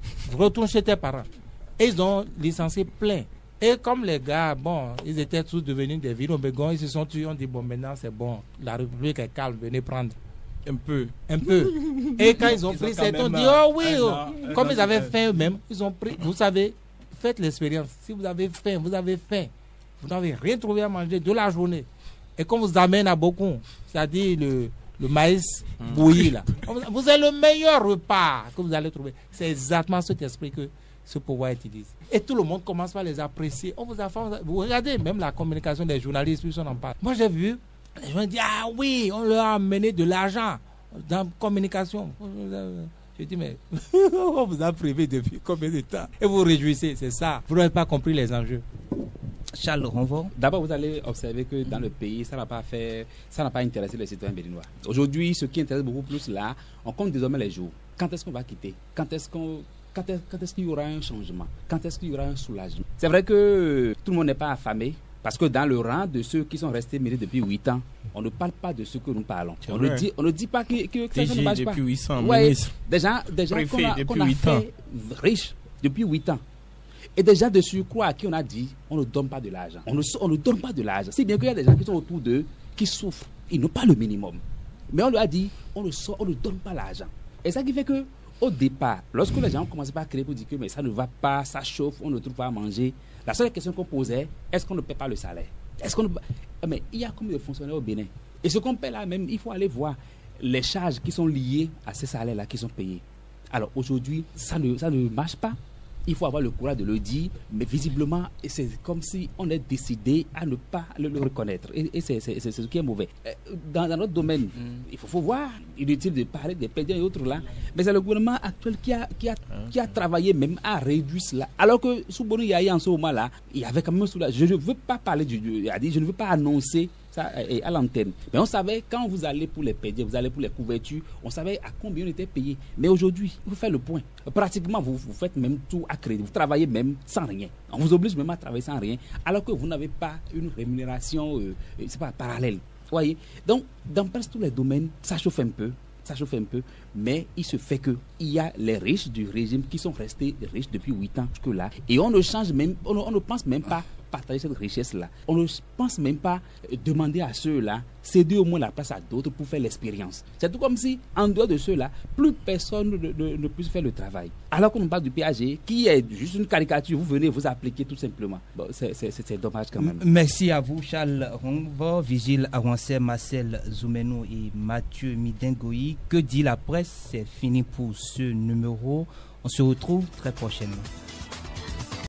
retourne chez tes parents. Et ils ont licencié plein. Et comme les gars, bon, ils étaient tous devenus des virons-bégons, ils se sont tués, on dit, bon, maintenant c'est bon, la République est calme, venez prendre. Un peu. Un peu. Et quand ils ont Ils pris ont cette, quand on même dit, oh oui, un oh. an, un Comme an ils avaient de- faim eux-mêmes, ils ont pris, vous savez, faites l'expérience. Si vous avez faim, vous avez faim, vous n'avez rien trouvé à manger de la journée. Et qu'on vous amène à beaucoup, c'est-à-dire le, le maïs bouilli là, on vous, vous avez le meilleur repas que vous allez trouver. C'est exactement cet esprit que ce pouvoir utilise. Et tout le monde commence par les apprécier. On vous a fait, vous regardez même la communication des journalistes, plus on en parle. Moi j'ai vu, les gens disent, ah oui, on leur a amené de l'argent dans la communication. Je dis, mais on vous a privé depuis combien de temps? Et vous vous réjouissez, c'est ça. Vous n'avez pas compris les enjeux. Charles Ronvaux. D'abord, vous allez observer que dans le pays, ça n'a pas fait, ça n'a pas intéressé les citoyens béninois. Aujourd'hui, ce qui intéresse beaucoup plus là, on compte désormais les jours. Quand est-ce qu'on va quitter? Quand est-ce qu'on Quand est-ce, quand est-ce qu'il y aura un changement? Quand est-ce qu'il y aura un soulagement? C'est vrai que tout le monde n'est pas affamé, parce que dans le rang de ceux qui sont restés mairies depuis huit ans, on ne parle pas de ce que nous parlons. On ne, dit, on ne dit pas que, que, que ça, ça ne marche pas. depuis huit ans, Ouais, ministre. des gens, des gens Préfet qu'on a, depuis qu'on a huit ans. fait riches depuis huit ans. Et des gens de surcroît à qui on a dit on ne donne pas de l'argent. On ne, on ne donne pas de l'argent. Si bien qu'il y a des gens qui sont autour d'eux qui souffrent. Ils n'ont pas le minimum. Mais on leur a dit on ne, so- on ne donne pas l'argent. Et ça qui fait que au départ, lorsque les gens ont commencé par créer pour dire que mais ça ne va pas, ça chauffe, on ne trouve pas à manger, la seule question qu'on posait, est-ce qu'on ne paie pas le salaire? Est-ce qu'on ne... Mais il y a combien de fonctionnaires au Bénin? Et ce qu'on paie là même, il faut aller voir les charges qui sont liées à ces salaires-là qui sont payés. Alors aujourd'hui, ça ne, ça ne marche pas. Il faut avoir le courage de le dire, mais visiblement, c'est comme si on est décidé à ne pas le, le reconnaître. Et, et c'est, c'est, c'est ce qui est mauvais. Dans, dans notre domaine, mm. il faut, faut voir, inutile de parler des pédiens et autres là, mais c'est le gouvernement actuel qui a, qui a, qui a travaillé même à réduire cela. Alors que sous Boni Yahi, en ce moment-là, il y avait quand même cela. Je ne veux pas parler du, du a dit, je ne veux pas annoncer ça à l'antenne. Mais on savait, quand vous allez pour les pédiens, vous allez pour les couvertures, on savait à combien on était payé. Mais aujourd'hui, vous faites le point. Pratiquement, vous, vous faites même tout à crédit. Vous travaillez même sans rien. On vous oblige même à travailler sans rien, alors que vous n'avez pas une rémunération, euh, c'est pas parallèle. Voyez. Donc, dans presque tous les domaines, ça chauffe un peu. Ça chauffe un peu, mais il se fait que il y a les riches du régime qui sont restés riches depuis huit ans jusque-là, et on ne change même, on ne, on ne pense même pas partager cette richesse-là. On ne pense même pas demander à ceux-là, céder au moins la place à d'autres pour faire l'expérience. C'est tout comme si, en dehors de ceux-là, plus personne ne, ne, ne puisse faire le travail. Alors qu'on parle du P A G, qui est juste une caricature, vous venez vous appliquer tout simplement. Bon, c'est, c'est, c'est dommage quand même. Merci à vous, Charles Ronvaux, Vigile Awancé, Marcel Zoumeno et Mathieu Midingoï. Que dit la presse? C'est fini pour ce numéro. On se retrouve très prochainement.